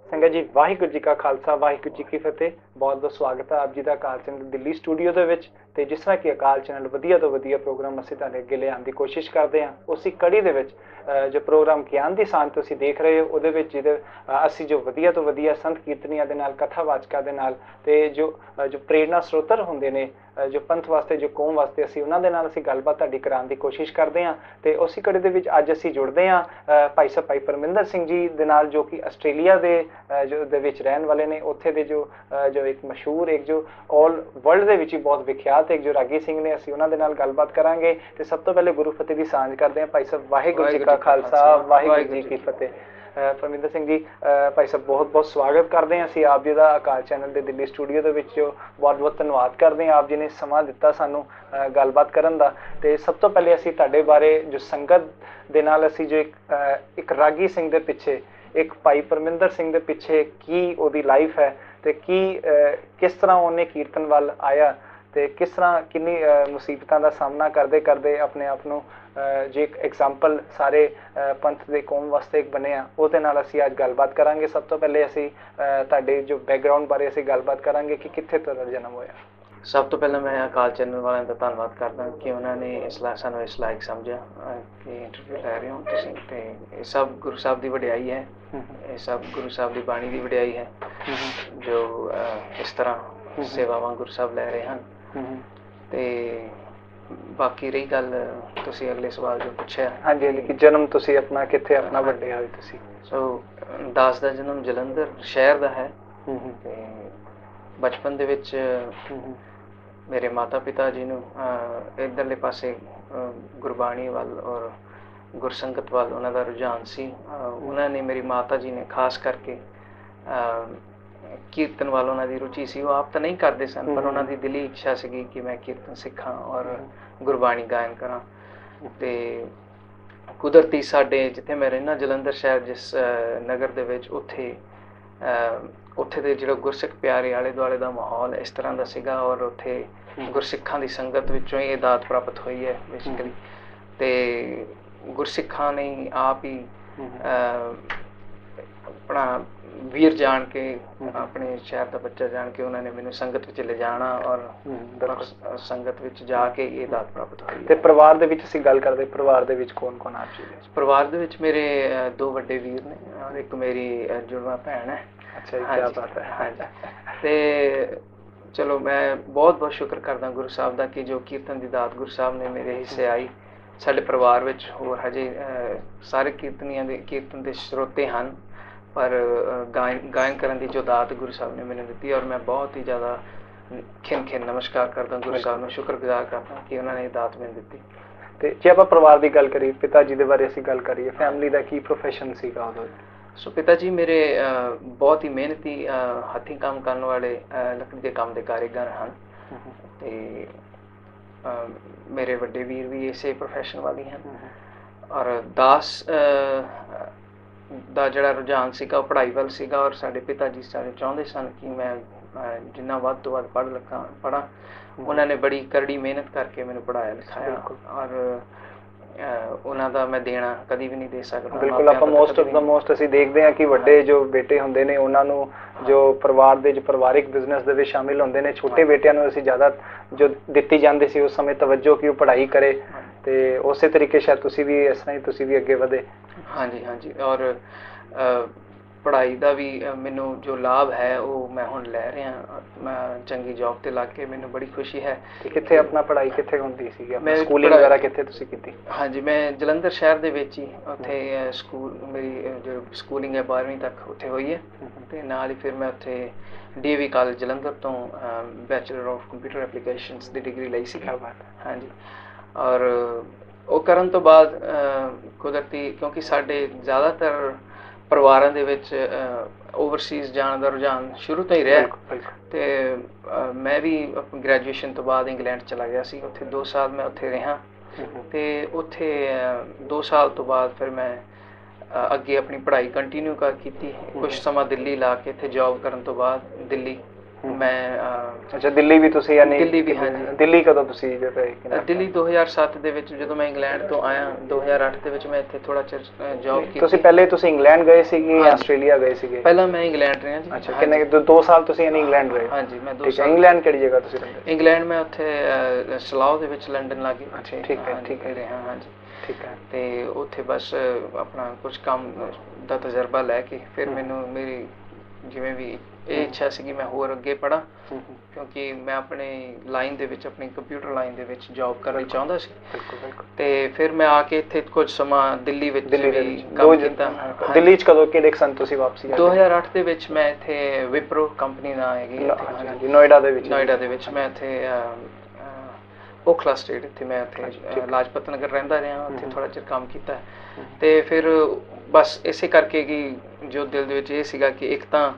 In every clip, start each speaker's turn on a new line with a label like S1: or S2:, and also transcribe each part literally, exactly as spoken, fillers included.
S1: संगत जी वाहिगुरू जी का खालसा वाहिगुरू जी की फतेह। बहुत बहुत स्वागत है आप जी का अकाल चैनल दिल्ली स्टूडियो ਦੇ ਵਿੱਚ ਤੇ जिस तरह कि अकाल चैनल ਵਧੀਆ ਤੋਂ ਵਧੀਆ प्रोग्राम ਅਸੀਂ ਤੁਹਾਡੇ ਅੱਗੇ ਲਿਆਉਣ ਦੀ ਕੋਸ਼ਿਸ਼ ਕਰਦੇ ਹਾਂ। ਉਸੇ ਕੜੀ ਦੇ ਵਿੱਚ जो प्रोग्राम ਗਿਆਨ ਦੀ ਸਾਂਝ ਤੁਸੀਂ ਦੇਖ ਰਹੇ ਹੋ ਉਹਦੇ ਵਿੱਚ ਜਿਹਦੇ ਅਸੀਂ ਜੋ ਵਧੀਆ ਤੋਂ ਵਧੀਆ ਸੰਤ ਕੀਰਤਨੀਆਂ ਦੇ ਨਾਲ ਕਥਾਵਾਚਕਾਂ ਦੇ ਨਾਲ ਤੇ ਜੋ ਜੋ ਪ੍ਰੇਰਣਾ ਸਰੋਤਰ ਹੁੰਦੇ ਨੇ जो पंथ वास्ते जो कौम वास्ते असी उन्होंने नाल असी गलबात तुहाडी कराउण दी कोशिश करते हैं। तो उसी कड़ी दे विच अज असी जुड़ते हैं भाई साहब भाई परमिंदर सिंह जी दे नाल जो कि आस्ट्रेलिया दे जो दे विच रहन वाले ने उत्थे दे जो जो एक मशहूर एक जो ऑल वर्ल्ड दे विच ही बहुत विख्यात एक जो रागी सिंह ने असी उन्होंने नाल गलबात करांगे। तो सब तो पहले गुरु फतेह दी सांझ करते हैं। भाई साहब वाहिगुरू जी का खालसा वाहिगुरू जी की फतेह। परमिंदर सिंह जी भाई साहब बहुत बहुत स्वागत करते हैं असी आप जी का अकाल चैनल के दिल्ली स्टूडियो के विच बहुत बहुत धन्यवाद करते हैं आप जी ने समा दिता सानू गलबात करन दा। ते सब तो पहले असी तुहाडे बारे जो संगत दे नाल असी जो एक एक रागी सिंह दे पिछे एक भाई परमिंदर सिंह दे पिछे की ओदी लाइफ है ते की किस तरह उन्हें कीर्तन वाल आया ते किस तरह किन्नी मुसीबतों का सामना करते करते अपने आप नूं जो एक एग्जाम्पल सारे पंथ के कौम वास्ते एक बने वो असी अज गलबात करांगे। सब तो पहले असी तुहाडे जो बैकग्राउंड बारे असी गलबात करांगे कि कित्थे तुहाडा जन्म होया।
S2: सब तो पहले मैं अकाल चैनल वालों का धन्यवाद करदा कि उन्होंने इस ला सानू इस लायक समझा कि इंटरव्यू लै रहे हो तुसीं ते ये सब गुरु साहब की वडियाई है, ये सब गुरु साहब की बाणी की वडियाई है जो इस तरह सेवावां गुरु साहब लै रहे हैं। ते बाकी रही गल तुसीं अगले सवाल जो पूछा
S1: हाँ जी कि जन्म तुसीं अपना कित्थे अपना वड्डे होए तुसीं।
S2: सो दास दा जन्म जलंधर शहर दा है ते बचपन दे विच मेरे माता पिता जी नूं इधरले पासे गुरबाणी वाल और गुरसंगत वाल उन्हां दा रुझान सी। उन्हां ने मेरी माता जी ने खास करके कीर्तन वाल उन्हां दी रुचि सी। वो आप तो नहीं करते सन पर उन्हां दी दिली इच्छा सी कि मैं कीर्तन सिखां और गुरबाणी गायन करां। ते कुदरती साडे जिथे मैं रहना जलंधर शहर जिस नगर दे विच उत्थे उत्थे दे जिहड़ा गुरसिख प्यारे आले दुआले दा माहौल इस तरह दा सीगा और उत्थे गुरसिखां दी संगत विचों ये दात प्राप्त हुई है बेसिकली। ते गुरसिखां ने आप ही अपना वीर जान के अपने शहर का बच्चा जान के उन्होंने मैंने संगत विच ले जाना और संगत विच जाके ये दात प्राप्त हुई।
S1: ते परिवार दे विच असीं गल करदे परिवार दे विच कौन कौन आप जी?
S2: परिवार दे विच मेरे दो बड़े वीर ने और एक मेरी जुड़वा भैन है।
S1: अच्छा हाँ क्या बात है।
S2: हाँ जी ते चलो मैं बहुत बहुत शुक्र करदा गुरु साहब दा कि जो कीर्तन दी दात गुरु साहब ने मेरे हिस्से आई। साडे परिवार विच होर हजे सारे कीर्तनियां दे कीर्तन दे श्रोते हन पर गायन गायन करने की जो दात गुरु साहब ने मैंने दी और मैं बहुत ही ज़्यादा खिन खिन नमस्कार करता गुरु साहब में शुक्रगुजार करता कि उन्होंने ये दात मैंने दी।
S1: तो जे आप परिवार की गल करिए पिता जी के बारे असीं गल करिए फैमिली का की प्रोफैशन सीगा उदों?
S2: सो पिता जी मेरे बहुत ही मेहनती हथी काम करने वाले लकड़ी के काम के कारीगर हैं। तो मेरे बड़े वीर भी इसे प्रोफैशन वाले हैं और दास ਦਾ ਜਿਹੜਾ ਰੁਝਾਨ ਸੀਗਾ ਪੜ੍ਹਾਈ ਵੱਲ ਸੀਗਾ और साढ़े पिता जी सारे ਚਾਹੁੰਦੇ ਸਨ कि मैं जिन्ना ਵੱਧ ਤੋਂ ਵੱਧ पढ़ लिखा पढ़ा। उन्होंने बड़ी करड़ी मेहनत करके मैंने पढ़ाया लिखाया और ਉਹਨਾਂ ਦਾ ਮੈਂ ਦੇਣਾ ਕਦੀ ਵੀ ਨਹੀਂ ਦੇ ਸਕਦਾ।
S1: ਬਿਲਕੁਲ ਆਪਾਂ ਮੋਸਟ ਆਫ ਦਾ ਮੋਸਟ ਅਸੀਂ ਦੇਖਦੇ ਹਾਂ ਕਿ ਵੱਡੇ ਜੋ ਬੇਟੇ ਹੁੰਦੇ ਨੇ ਉਹਨਾਂ ਨੂੰ ਜੋ ਪਰਿਵਾਰ ਦੇ ਜੋ ਪਰਿਵਾਰਿਕ ਬਿਜ਼ਨਸ ਦੇ ਵਿੱਚ ਸ਼ਾਮਿਲ ਹੁੰਦੇ ਨੇ ਛੋਟੇ ਬੇਟਿਆਂ ਨੂੰ ਅਸੀਂ ਜ਼ਿਆਦਾ ਜੋ ਦਿੱਤੀ ਜਾਂਦੀ ਸੀ ਉਸ ਸਮੇਂ ਤਵੱਜੋ ਕਿ ਉਹ ਪੜ੍ਹਾਈ ਕਰੇ ਤੇ ਉਸੇ ਤਰੀਕੇ ਸ਼ਾਇਦ ਤੁਸੀਂ ਵੀ ਇਸ ਤਰ੍ਹਾਂ ਹੀ ਤੁਸੀਂ ਵੀ ਅੱਗੇ ਵਧੇ।
S2: हाँ जी हाँ जी और पढ़ाई का भी मैनू जो लाभ है वो मैं हुण लै रहा। मैं चंगी जॉब ते लग के मैनू बड़ी खुशी है।
S1: कित्थे अपना पढ़ाई कित्थे हुंदी सी? मैं स्कूलिंग वगैरह कित्थे तुसीं कीती?
S2: हाँ जी मैं जलंधर शहर दे विच ही उत्थे स्कूल मेरी जो स्कूलिंग है बारहवीं तक उत्थे हुई है ते नाल ही फिर मैं उत्थे D A V college Jalandhar तो बैचलर ऑफ कंप्यूटर एप्लीकेशनस की डिग्री लई सी।
S1: क्या बात है।
S2: हाँ जी और ਉਹ ਕਰਨ ਤੋਂ ਬਾਅਦ ਕੁਦਰਤੀ ਕਿਉਂਕਿ ਸਾਡੇ ਜ਼ਿਆਦਾਤਰ ਪਰਿਵਾਰਾਂ ਦੇ ਵਿੱਚ ਓਵਰਸੀਜ਼ ਜਾਣ ਦਾ ਰੁਝਾਨ ਸ਼ੁਰੂ ਤੋਂ ਹੀ ਰਿਹਾ ਤੇ ਮੈਂ ਵੀ ਗ੍ਰੈਜੂਏਸ਼ਨ ਤੋਂ ਬਾਅਦ ਇੰਗਲੈਂਡ ਚਲਾ ਗਿਆ ਸੀ। ਉੱਥੇ ਦੋ ਸਾਲ ਮੈਂ ਉੱਥੇ ਰਿਹਾ ਤੇ ਉੱਥੇ ਦੋ ਸਾਲ ਤੋਂ ਬਾਅਦ ਫਿਰ ਮੈਂ ਅੱਗੇ ਆਪਣੀ ਪੜ੍ਹਾਈ ਕੰਟੀਨਿਊ ਕਰ ਕੀਤੀ। ਕੁਝ ਸਮਾਂ ਦਿੱਲੀ ਲਾ ਕੇ ਇੱਥੇ ਜੌਬ ਕਰਨ ਤੋਂ ਬਾਅਦ ਦਿੱਲੀ मैं
S1: ਅੱਛਾ ਦਿੱਲੀ ਵੀ ਤੁਸੀਂ ਯਾਨੀ
S2: ਦਿੱਲੀ ਵੀ ਹਾਂਜੀ
S1: ਦਿੱਲੀ ਕਦੋਂ ਤੁਸੀਂ ਜਦੋਂ
S2: ਦਿੱਲੀ ਦੋ ਹਜ਼ਾਰ ਸੱਤ ਦੇ ਵਿੱਚ ਜਦੋਂ ਮੈਂ ਇੰਗਲੈਂਡ ਤੋਂ ਆਇਆ ਦੋ ਹਜ਼ਾਰ ਅੱਠ ਦੇ ਵਿੱਚ ਮੈਂ ਇੱਥੇ ਥੋੜਾ ਚਿਰ ਜੌਬ ਕੀਤੀ।
S1: ਤੁਸੀਂ ਪਹਿਲੇ ਤੁਸੀਂ ਇੰਗਲੈਂਡ ਗਏ ਸੀਗੇ ਜਾਂ ਆਸਟ੍ਰੇਲੀਆ ਗਏ ਸੀਗੇ?
S2: ਪਹਿਲਾਂ ਮੈਂ ਇੰਗਲੈਂਡ ਰਿਹਾ ਜੀ।
S1: ਅੱਛਾ ਕਿੰਨੇ ਦੋ ਸਾਲ ਤੁਸੀਂ ਯਾਨੀ ਇੰਗਲੈਂਡ ਰਹੇ?
S2: ਹਾਂਜੀ ਮੈਂ ਦੋ ਸਾਲ।
S1: ਇੰਗਲੈਂਡ ਕਿਹੜੀ ਜਗ੍ਹਾ ਤੁਸੀਂ ਰਹਿੰਦੇ?
S2: ਇੰਗਲੈਂਡ ਮੈਂ ਉੱਥੇ ਸਲਾਹ ਦੇ ਵਿੱਚ ਲੰਡਨ ਲਾਗੇ।
S1: ਠੀਕ ਹੈ ਠੀਕ ਹੈ
S2: ਰਿਹਾ ਹਾਂਜੀ
S1: ਠੀਕ ਹੈ।
S2: ਤੇ ਉੱਥੇ ਬਸ ਆਪਣਾ ਕੁਝ ਕੰਮ ਦਾ ਤਜਰਬਾ ਲੈ ਕੇ ਫਿਰ ਮੈਨੂੰ ਮੇਰੀ ਜਿਵੇਂ ਵੀ ਇਹ ਇੱਛਾ ਸੀ ਕਿ ਮੈਂ ਹੋਰ ਅੱਗੇ ਪੜ੍ਹਾਂ ਕਿਉਂਕਿ ਮੈਂ ਆਪਣੇ ਲਾਈਨ ਦੇ ਵਿੱਚ ਆਪਣੀ ਕੰਪਿਊਟਰ ਲਾਈਨ ਦੇ ਵਿੱਚ ਜੌਬ ਕਰਨਾ ਚਾਹੁੰਦਾ ਸੀ। ਤੇ ਫਿਰ ਮੈਂ ਆ ਕੇ ਇੱਥੇ ਕੁਝ ਸਮਾਂ ਦਿੱਲੀ ਵਿੱਚ ਵੀ ਕੰਮ ਕੀਤਾ।
S1: ਦਿੱਲੀ ਚ ਕਦੋਂ ਕਿਹੜੇ ਸਨ ਤੁਸੀਂ ਵਾਪਸੀ?
S2: ਦੋ ਹਜ਼ਾਰ ਅੱਠ ਦੇ ਵਿੱਚ ਮੈਂ ਇੱਥੇ ਵਿਪਰੋ ਕੰਪਨੀ ਨਾਲ ਹੈਗੀ
S1: ਨੋਇਡਾ ਦੇ ਵਿੱਚ।
S2: ਨੋਇਡਾ ਦੇ ਵਿੱਚ ਮੈਂ ਇੱਥੇ ਓਖਲਾ ਸਟੇਟ ਇੱਥੇ ਮੈਂ ਇੱਥੇ ਲਾਜਪਤ ਨਗਰ ਰਹਿੰਦਾ ਰਿਹਾ, ਉੱਥੇ ਥੋੜਾ ਚਿਰ ਕੰਮ ਕੀਤਾ। ਤੇ ਫਿਰ ਬਸ ਇਸੇ ਕਰਕੇ ਕਿ ਜੋ ਦਿਲ ਦੇ ਵਿੱਚ ਇਹ ਸੀਗਾ ਕਿ ਇੱਕ ਤਾਂ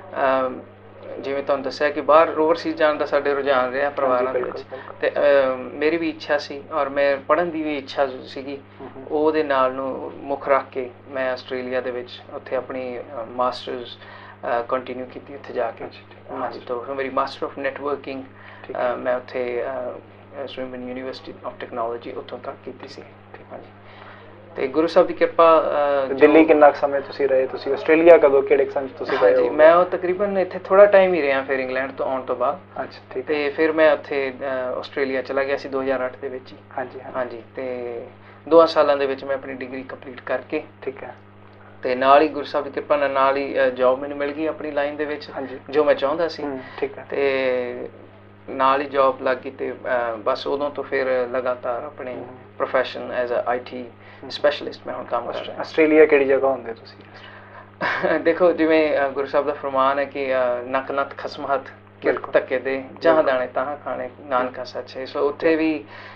S2: ਜਿਵੇਂ ਤੁਹਾਨੂੰ ਦੱਸਿਆ ਕਿ ਬਾਹਰ ਓਵਰਸੀਜ਼ ਜਾਣ ਦਾ ਸਾਡੇ ਰੁਝਾਨ ਰਿਹਾ ਪਰਿਵਾਰਾਂ ਦੇ ਵਿੱਚ, ਤੇ ਮੇਰੀ ਵੀ ਇੱਛਾ ਸੀ ਔਰ ਮੈਂ ਪੜ੍ਹਨ ਦੀ ਵੀ ਇੱਛਾ ਸੀਗੀ। ਉਹਦੇ ਨਾਲ ਨੂੰ ਮੁੱਖ ਰੱਖ ਕੇ ਮੈਂ ਆਸਟ੍ਰੇਲੀਆ ਦੇ ਵਿੱਚ ਉੱਥੇ ਆਪਣੀ ਮਾਸਟਰਸ ਕੰਟੀਨਿਊ ਕੀਤੀ ਉੱਥੇ ਜਾ ਕੇ। ਹਾਂਜੀ ਤਾਂ ਮੇਰੀ ਮਾਸਟਰ ਆਫ ਨੈਟਵਰਕਿੰਗ ਮੈਂ ਉੱਥੇ ਸਵਿਮਨ ਯੂਨੀਵਰਸਿਟੀ ਆਫ ਟੈਕਨੋਲੋਜੀ ਉੱਥੋਂ ਤੱਕ ਕੀਤੀ ਸੀ। ਹਾਂਜੀ ਤੇ ਗੁਰੂ ਸਾਹਿਬ ਦੀ ਕਿਰਪਾ।
S1: ਦਿੱਲੀ ਕਿੰਨਾ ਸਮੇਂ ਤੁਸੀਂ ਰਹੇ? ਤੁਸੀਂ ਆਸਟ੍ਰੇਲੀਆ ਕਦੋਂ ਕਿਹੜੇ ਸੰਨ ਤੁਸੀਂ ਗਏ?
S2: ਹਾਂਜੀ ਮੈਂ ਉਹ ਤਕਰੀਬਨ ਇੱਥੇ ਥੋੜਾ ਟਾਈਮ ਹੀ ਰਿਹਾ ਫਿਰ ਇੰਗਲੈਂਡ ਤੋਂ ਆਉਣ ਤੋਂ ਬਾਅਦ।
S1: ਅੱਛਾ ਠੀਕ।
S2: ਤੇ ਫਿਰ ਮੈਂ ਉੱਥੇ ਆਸਟ੍ਰੇਲੀਆ ਚਲਾ ਗਿਆ ਸੀ ਦੋ ਹਜ਼ਾਰ ਅੱਠ ਦੇ ਵਿੱਚ ਹੀ।
S1: ਹਾਂਜੀ
S2: ਹਾਂਜੀ ਤੇ ਦੋ ਸਾਲਾਂ ਦੇ ਵਿੱਚ ਮੈਂ ਆਪਣੀ ਡਿਗਰੀ ਕੰਪਲੀਟ ਕਰਕੇ
S1: ਠੀਕ ਹੈ
S2: ਤੇ ਨਾਲ ਹੀ ਗੁਰੂ ਸਾਹਿਬ ਦੀ ਕਿਰਪਾ ਨਾਲ ਨਾਲ ਹੀ ਜੌਬ ਮੈਨੂੰ ਮਿਲ ਗਈ ਆਪਣੀ ਲਾਈਨ ਦੇ ਵਿੱਚ ਜੋ ਮੈਂ ਚਾਹੁੰਦਾ ਸੀ।
S1: ਠੀਕ ਹੈ
S2: ਤੇ ਨਾਲ ਹੀ ਜੌਬ ਲੱਗ ਗਈ ਤੇ ਬਸ ਉਦੋਂ ਤੋਂ ਫਿਰ ਲਗਾਤਾਰ ਆਪਣੇ profession as a IT specialist ਮੈਂ ਹੁਣ ਕੰਮ ਕਰ ਰਿਹਾ।
S1: ਆਸਟ੍ਰੇਲੀਆ ਕਿਹੜੀ ਜਗ੍ਹਾ ਹੁੰਦੇ ਤੁਸੀਂ?
S2: ਦੇਖੋ ਜਿਵੇਂ ਗੁਰੂ ਸਾਹਿਬ ਦਾ ਫਰਮਾਨ ਹੈ ਕਿ ਨੱਕ ਨੱਤ ਖਸਮ ਹੱਥ ਕਿਰਤ ਧੱਕੇ ਦੇ ਜਹਾਂ ਦਾਣੇ ਤਹਾਂ ਖਾਣੇ ਨਾਨਕਾ ਸੱਚ ਹੈ। ਸੋ ਉੱਥੇ ਵੀ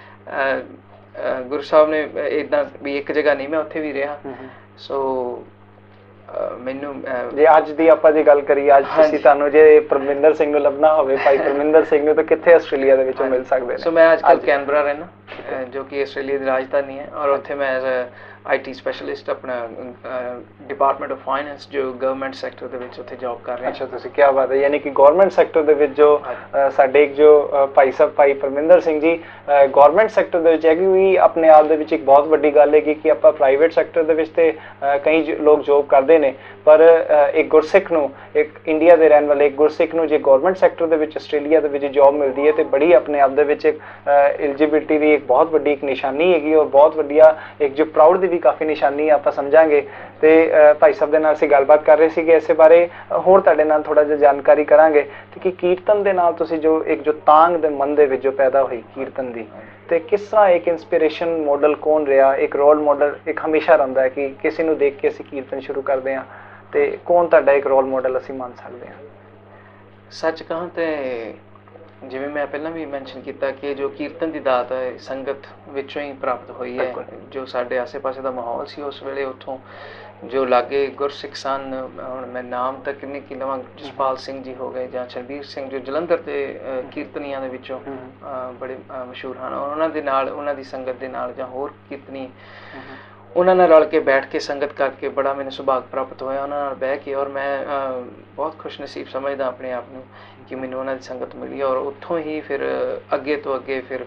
S2: ਗੁਰੂ ਸਾਹਿਬ ਨੇ ਇੱਦਾਂ ਵੀ ਇੱਕ ਜਗ੍ਹਾ ਨਹੀਂ, ਮੈਂ ਉੱਥੇ ਵੀ ਰਿਹਾ। ਸੋ ਮੈਨੂੰ
S1: ਜੇ ਅੱਜ ਦੀ ਆਪਾਂ ਜੇ ਗੱਲ ਕਰੀਏ ਅੱਜ ਤੁਸੀਂ ਤੁਹਾਨੂੰ ਜੇ ਪਰਮਿੰਦਰ ਸਿੰਘ ਨੂੰ ਲੱਭਣਾ ਹੋਵੇ, ਭਾਈ ਪਰਮਿੰਦਰ ਸਿੰਘ ਨੂੰ, ਤਾਂ ਕਿੱਥੇ ਆਸਟ੍ਰੇਲੀਆ ਦੇ ਵਿੱਚੋਂ ਮਿਲ ਸਕਦੇ ਨੇ? ਸੋ
S2: ਮੈਂ ਅੱਜ ਕੱਲ੍ਹ ਕੈਨਬਰਾ ਰਹਿਣਾ ਜੋ ਕਿ ਆਸਟ੍ਰੇਲੀਆ ਦੀ ਰਾਜਧਾਨੀ ਹੈ ਔਰ ਉੱਥੇ ਮੈਂ ਐਜ਼ ਅ ਆਈਟੀ ਸਪੈਸ਼ਲਿਸਟ ਆਪਣਾ ਡਿਪਾਰਟਮੈਂਟ ਆਫ ਫਾਈਨੈਂਸ ਜੋ ਗਵਰਨਮੈਂਟ ਸੈਕਟਰ ਦੇ ਵਿੱਚ ਉੱਥੇ ਜੌਬ ਕਰ ਰਿਹਾ।
S1: ਅੱਛਾ ਤੁਸੀਂ ਕੀ ਬਾਤ ਹੈ। ਯਾਨੀ ਕਿ ਗਵਰਨਮੈਂਟ ਸੈਕਟਰ ਦੇ ਵਿੱਚ ਜੋ ਸਾਡੇ ਇੱਕ ਜੋ ਭਾਈ ਸਾਹਿਬ ਭਾਈ ਪਰਮਿੰਦਰ ਸਿੰਘ ਜੀ ਗਵਰਨਮੈਂਟ ਸੈਕਟਰ ਦੇ ਵਿੱਚ ਹੈ ਕਿ ਵੀ ਆਪਣੇ ਆਪ ਦੇ ਵਿੱਚ ਇੱਕ ਬਹੁਤ ਵੱਡੀ ਗੱਲ ਹੈ ਕਿ ਆਪਾਂ ਪ੍ਰਾਈਵੇਟ ਸੈਕਟਰ ਦੇ ਵਿੱਚ ਤੇ ਕਈ ਲੋਕ ਜੌਬ ਕਰਦੇ ਨੇ, ਪਰ ਇੱਕ ਗੁਰਸਿੱਖ ਨੂੰ, ਇੱਕ ਇੰਡੀਆ ਦੇ ਰਹਿਣ ਵਾਲੇ ਇੱਕ ਗੁਰਸਿੱਖ ਨੂੰ ਜੇ ਗਵਰਨਮੈਂਟ ਸੈਕਟਰ ਦੇ ਵਿੱਚ ਆਸਟ੍ਰੇਲੀਆ ਦੇ ਵਿੱਚ ਜੌਬ ਮਿਲਦੀ ਹੈ ਤੇ ਬੜੀ ਆਪਣੇ ਆਪ ਦੇ ਵਿੱਚ ਇੱਕ ਐਲੀਜੀਬਿਲਿਟੀ ਦੀ ਇੱਕ ਬਹੁਤ ਵੱਡੀ ਇੱਕ ਨਿਸ਼ਾਨੀ ਹੈਗੀ ਔਰ ਬਹੁਤ ਵੱਡੀਆ ਇੱਕ ਜੋ ਪ੍ਰਾਊਡ ਦੀ ਵੀ ਕਾਫੀ ਨਿਸ਼ਾਨੀ ਆਪਾਂ ਸਮਝਾਂਗੇ। ਤੇ ਭਾਈ ਸਾਹਿਬ ਦੇ ਨਾਲ ਅਸੀਂ ਗੱਲਬਾਤ ਕਰ ਰਹੇ ਸੀਗੇ ਇਸੇ ਬਾਰੇ, ਹੋਰ ਤੁਹਾਡੇ ਨਾਲ ਥੋੜਾ ਜਿਹਾ ਜਾਣਕਾਰੀ ਕਰਾਂਗੇ ਕਿ ਕੀਰਤਨ ਦੇ ਨਾਲ ਤੁਸੀਂ ਜੋ ਇੱਕ ਜੋ ਤਾਂਗ ਦੇ ਮਨ ਦੇ ਵਿੱਚ ਜੋ ਪੈਦਾ ਹੋਈ ਕੀਰਤਨ ਦੀ, ਤੇ ਕਿਸ ਤਰ੍ਹਾਂ ਇੱਕ ਇੰਸਪੀਰੇਸ਼ਨ ਮਾਡਲ ਕੌਣ ਰਿਹਾ, ਇੱਕ ਰੋਲ ਮਾਡਲ ਇੱਕ ਹਮੇਸ਼ਾ ਰਹਿੰਦਾ ਹੈ ਕਿ ਕਿਸੇ ਨੂੰ ਦੇਖ ਕੇ ਅਸੀਂ ਕੀਰਤਨ ਸ਼ੁਰੂ ਕਰਦੇ ਹਾਂ, ਤੇ ਕੌਣ ਤੁਹਾਡਾ ਇੱਕ ਰੋਲ ਮਾਡਲ ਅਸੀਂ ਮੰਨ ਸਕਦੇ ਹਾਂ?
S2: ਸੱਚ ਕਹਾਂ ਤੇ ਜਿਵੇਂ ਮੈਂ ਪਹਿਲਾਂ ਵੀ ਮੈਂਸ਼ਨ ਕੀਤਾ ਕਿ ਜੋ ਕੀਰਤਨ ਦੀ ਦਾਤ ਹੈ ਸੰਗਤ ਵਿੱਚੋਂ ਹੀ ਪ੍ਰਾਪਤ ਹੋਈ ਹੈ। ਜੋ ਸਾਡੇ ਆਸੇ-ਪਾਸੇ ਦਾ ਮਾਹੌਲ ਸੀ ਉਸ ਵੇਲੇ ਉੱਥੋਂ ਜੋ ਲਾਗੇ ਗੁਰਸਿੱਖ ਸਨ, ਹੁਣ ਮੈਂ ਨਾਮ ਤਾਂ ਕਿੰਨੇ ਕੀ ਲਵਾਂ, ਜਸਪਾਲ ਸਿੰਘ ਜੀ ਹੋ ਗਏ ਜਾਂ ਚਰਬੀਰ ਸਿੰਘ ਜੋ ਜਲੰਧਰ ਦੇ ਕੀਰਤਨੀਆਂ ਦੇ ਵਿੱਚੋਂ ਬੜੇ ਮਸ਼ਹੂਰ ਹਨ, ਉਹਨਾਂ ਦੇ ਨਾਲ ਉਹਨਾਂ ਦੀ ਸੰਗਤ ਦੇ ਨਾਲ ਜਾਂ ਹੋਰ ਕੀਰਤਨੀ ਉਹਨਾਂ ਨਾਲ ਰਲ ਕੇ ਬੈਠ ਕੇ ਸੰਗਤ ਕਰਕੇ ਬੜਾ ਮੈਨੂੰ ਸੁਭਾਗ ਪ੍ਰਾਪਤ ਹੋਇਆ ਉਹਨਾਂ ਨਾਲ ਬਹਿ ਕੇ। ਔਰ ਮੈਂ ਬਹੁਤ ਖੁਸ਼ਨਸੀਬ ਸਮਝਦਾ ਆਪਣੇ ਆਪ ਨੂੰ ਕਿ ਮੈਨੂੰ ਉਹਨਾਂ ਦੀ ਸੰਗਤ ਮਿਲੀ ਔਰ ਉੱਥੋਂ ਹੀ ਫਿਰ ਅੱਗੇ ਤੋਂ ਅੱਗੇ ਫਿਰ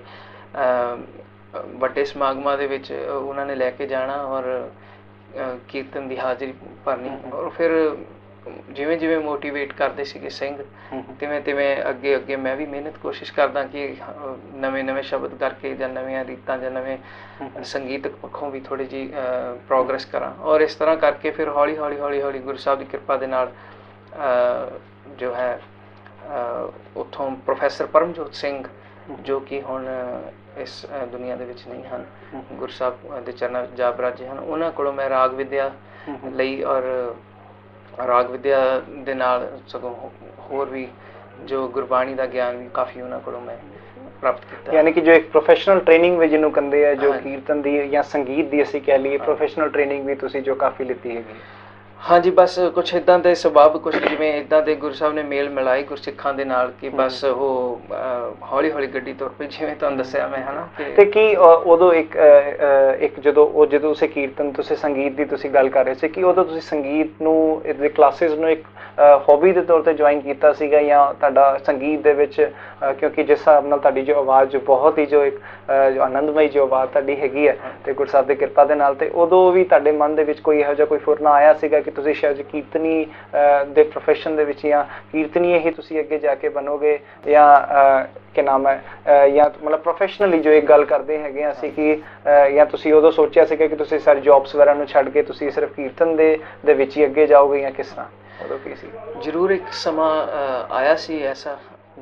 S2: ਵੱਡੇ ਸਮਾਗਮਾਂ ਦੇ ਵਿੱਚ ਉਹਨਾਂ ਨੇ ਲੈ ਕੇ ਜਾਣਾ ਔਰ ਕੀਰਤਨ ਦੀ ਹਾਜ਼ਰੀ ਭਰਨੀ। ਔਰ ਫਿਰ ਜਿਵੇਂ ਜਿਵੇਂ ਮੋਟੀਵੇਟ ਕਰਦੇ ਸੀਗੇ ਸਿੰਘ, ਤਿਵੇਂ ਤਿਵੇਂ ਅੱਗੇ ਅੱਗੇ ਮੈਂ ਵੀ ਮਿਹਨਤ ਕੋਸ਼ਿਸ਼ ਕਰਦਾ ਕਿ ਨਵੇਂ ਨਵੇਂ ਸ਼ਬਦ ਕਰਕੇ ਜਾਂ ਨਵੀਆਂ ਰੀਤਾਂ ਜਾਂ ਨਵੇਂ ਸੰਗੀਤਕ ਪੱਖੋਂ ਵੀ ਥੋੜ੍ਹੀ ਜਿਹੀ ਪ੍ਰੋਗਰੈਸ ਕਰਾਂ। ਔਰ ਇਸ ਤਰ੍ਹਾਂ ਕਰਕੇ ਫਿਰ ਹੌਲੀ ਹੌਲੀ ਹੌਲੀ ਹੌਲੀ ਗੁਰੂ ਸਾਹਿਬ ਦੀ ਕਿਰਪਾ ਦੇ ਨਾਲ ਜੋ ਹੈ ਉੱਥੋਂ ਪ੍ਰੋਫੈਸਰ ਪਰਮਜੋਤ ਸਿੰਘ ਜੋ ਕਿ ਹੁਣ ਇਸ ਦੁਨੀਆ ਦੇ ਵਿੱਚ ਨਹੀਂ ਹਨ, ਗੁਰੂ ਸਾਹਿਬ ਦੇ ਚਰਨਾਂ ਜਾ ਬਰਾਜੇ ਹਨ, ਉਹਨਾਂ ਕੋਲੋਂ ਮੈਂ ਰਾਗ ਵਿਦਿਆ ਲਈ ਔਰ ਰਾਗ ਵਿਦਿਆ ਦੇ ਨਾਲ ਸਗੋਂ ਹੋਰ ਵੀ ਜੋ ਗੁਰਬਾਣੀ ਦਾ ਗਿਆਨ ਵੀ ਕਾਫੀ ਉਹਨਾਂ ਕੋਲੋਂ ਮੈਂ ਪ੍ਰਾਪਤ ਕੀਤਾ। ਯਾਨੀ ਕਿ ਜੋ ਇੱਕ ਪ੍ਰੋਫੈਸ਼ਨਲ ਟ੍ਰੇਨਿੰਗ ਵੀ ਜਿਹਨੂੰ ਕਹਿੰਦੇ ਆ ਜੋ ਕੀਰਤਨ ਦੀ ਜਾਂ ਸੰਗੀਤ ਦੀ ਅਸੀਂ ਕਹਿ ਲਈਏ ਪ੍ਰੋਫੈਸ਼ਨਲ ਟ੍ਰੇਨਿੰਗ ਵੀ ਤੁਸੀਂ ਜੋ ਕਾਫੀ ਲਿੱਤੀ ਹੈਗੀ? हाँ जी, बस कुछ इदां दे सबब, कुछ जिवें इदां दे गुरु साहब ने मेल मिलाई गुरसिखां दे नाल कि बस ਉਹ हौली हौली ਗੱਡੀ ਤੁਰ ਪਈ, ਜਿਵੇਂ ਤੁਹਾਨੂੰ ਦੱਸਿਆ ਮੈਂ, ਹਨਾ।
S1: ਤੇ ਕੀ ਉਦੋਂ ਇੱਕ ਇੱਕ ਜਦੋਂ ਉਹ ਜਦੋਂ ਤੁਸੀਂ ਕੀਰਤਨ, ਤੁਸੀਂ ਸੰਗੀਤ ਦੀ ਤੁਸੀਂ ਗੱਲ ਕਰ ਰਹੇ ਸੀ, ਕਿ ਉਦੋਂ ਤੁਸੀਂ ਸੰਗੀਤ ਨੂੰ, ਇਹਦੇ ਕਲਾਸਿਸ ਨੂੰ ਇੱਕ ਹੌਬੀ ਦੇ ਤੌਰ ਤੇ ਜੁਆਇਨ ਕੀਤਾ ਸੀਗਾ, ਜਾਂ ਤੁਹਾਡਾ ਸੰਗੀਤ ਦੇ ਵਿੱਚ, ਕਿਉਂਕਿ ਜਿਸ ਹਿਸਾਬ ਨਾਲ ਤੁਹਾਡੀ ਜੋ ਆਵਾਜ਼ ਜੋ ਬਹੁਤ ਹੀ ਜੋ ਇੱਕ ਆਨੰਦਮਈ ਜੋ ਆਵਾਜ਼ ਤੁਹਾਡੀ ਹੈਗੀ ਹੈ, ਤੇ ਗੁਰੂ ਸਾਹਿਬ ਦੀ ਕਿਰਪਾ ਦੇ ਨਾਲ, ਤੇ ਉਦੋਂ ਵੀ ਤੁਹਾਡੇ ਮਨ ਦੇ ਵਿੱਚ ਕੋਈ ਇਹੋ ਜਿਹਾ ਕੋਈ ਫੁਰਨਾ ਆਇਆ ਸੀਗਾ ਕਿ ਤੁਸੀਂ ਸ਼ਾਇਦ ਕੀਰਤਨੀ ਦੇ ਪ੍ਰੋਫੈਸ਼ਨ ਦੇ ਵਿੱਚ, ਜਾਂ ਕੀਰਤਨੀਏ ਹੀ ਤੁਸੀਂ ਅੱਗੇ ਜਾ ਕੇ ਬਣੋਗੇ, ਜਾਂ ਕਿ ਨਾਮ ਹੈ, ਜਾਂ ਮਤਲਬ ਪ੍ਰੋਫੈਸ਼ਨਲੀ ਜੋ ਇੱਕ ਗੱਲ ਕਰਦੇ ਹੈਗੇ ਅਸੀਂ, ਕਿ ਜਾਂ ਤੁਸੀਂ ਉਦੋਂ ਸੋਚਿਆ ਸੀਗਾ ਕਿ ਤੁਸੀਂ ਸਾਰੀ ਜੌਬਸ ਵਗੈਰਾ ਨੂੰ ਛੱਡ ਕੇ ਤੁਸੀਂ ਸਿਰਫ ਕੀਰਤਨ ਦੇ ਦੇ ਵਿੱਚ ਹੀ ਅੱਗੇ ਜਾਓਗੇ, ਜਾਂ ਕਿਸ ਤਰ੍ਹਾਂ ਉਦੋਂ ਕੀ ਸੀ?
S2: ਜ਼ਰੂਰ ਇੱਕ ਸਮਾਂ ਆਇਆ ਸੀ ਐਸਾ,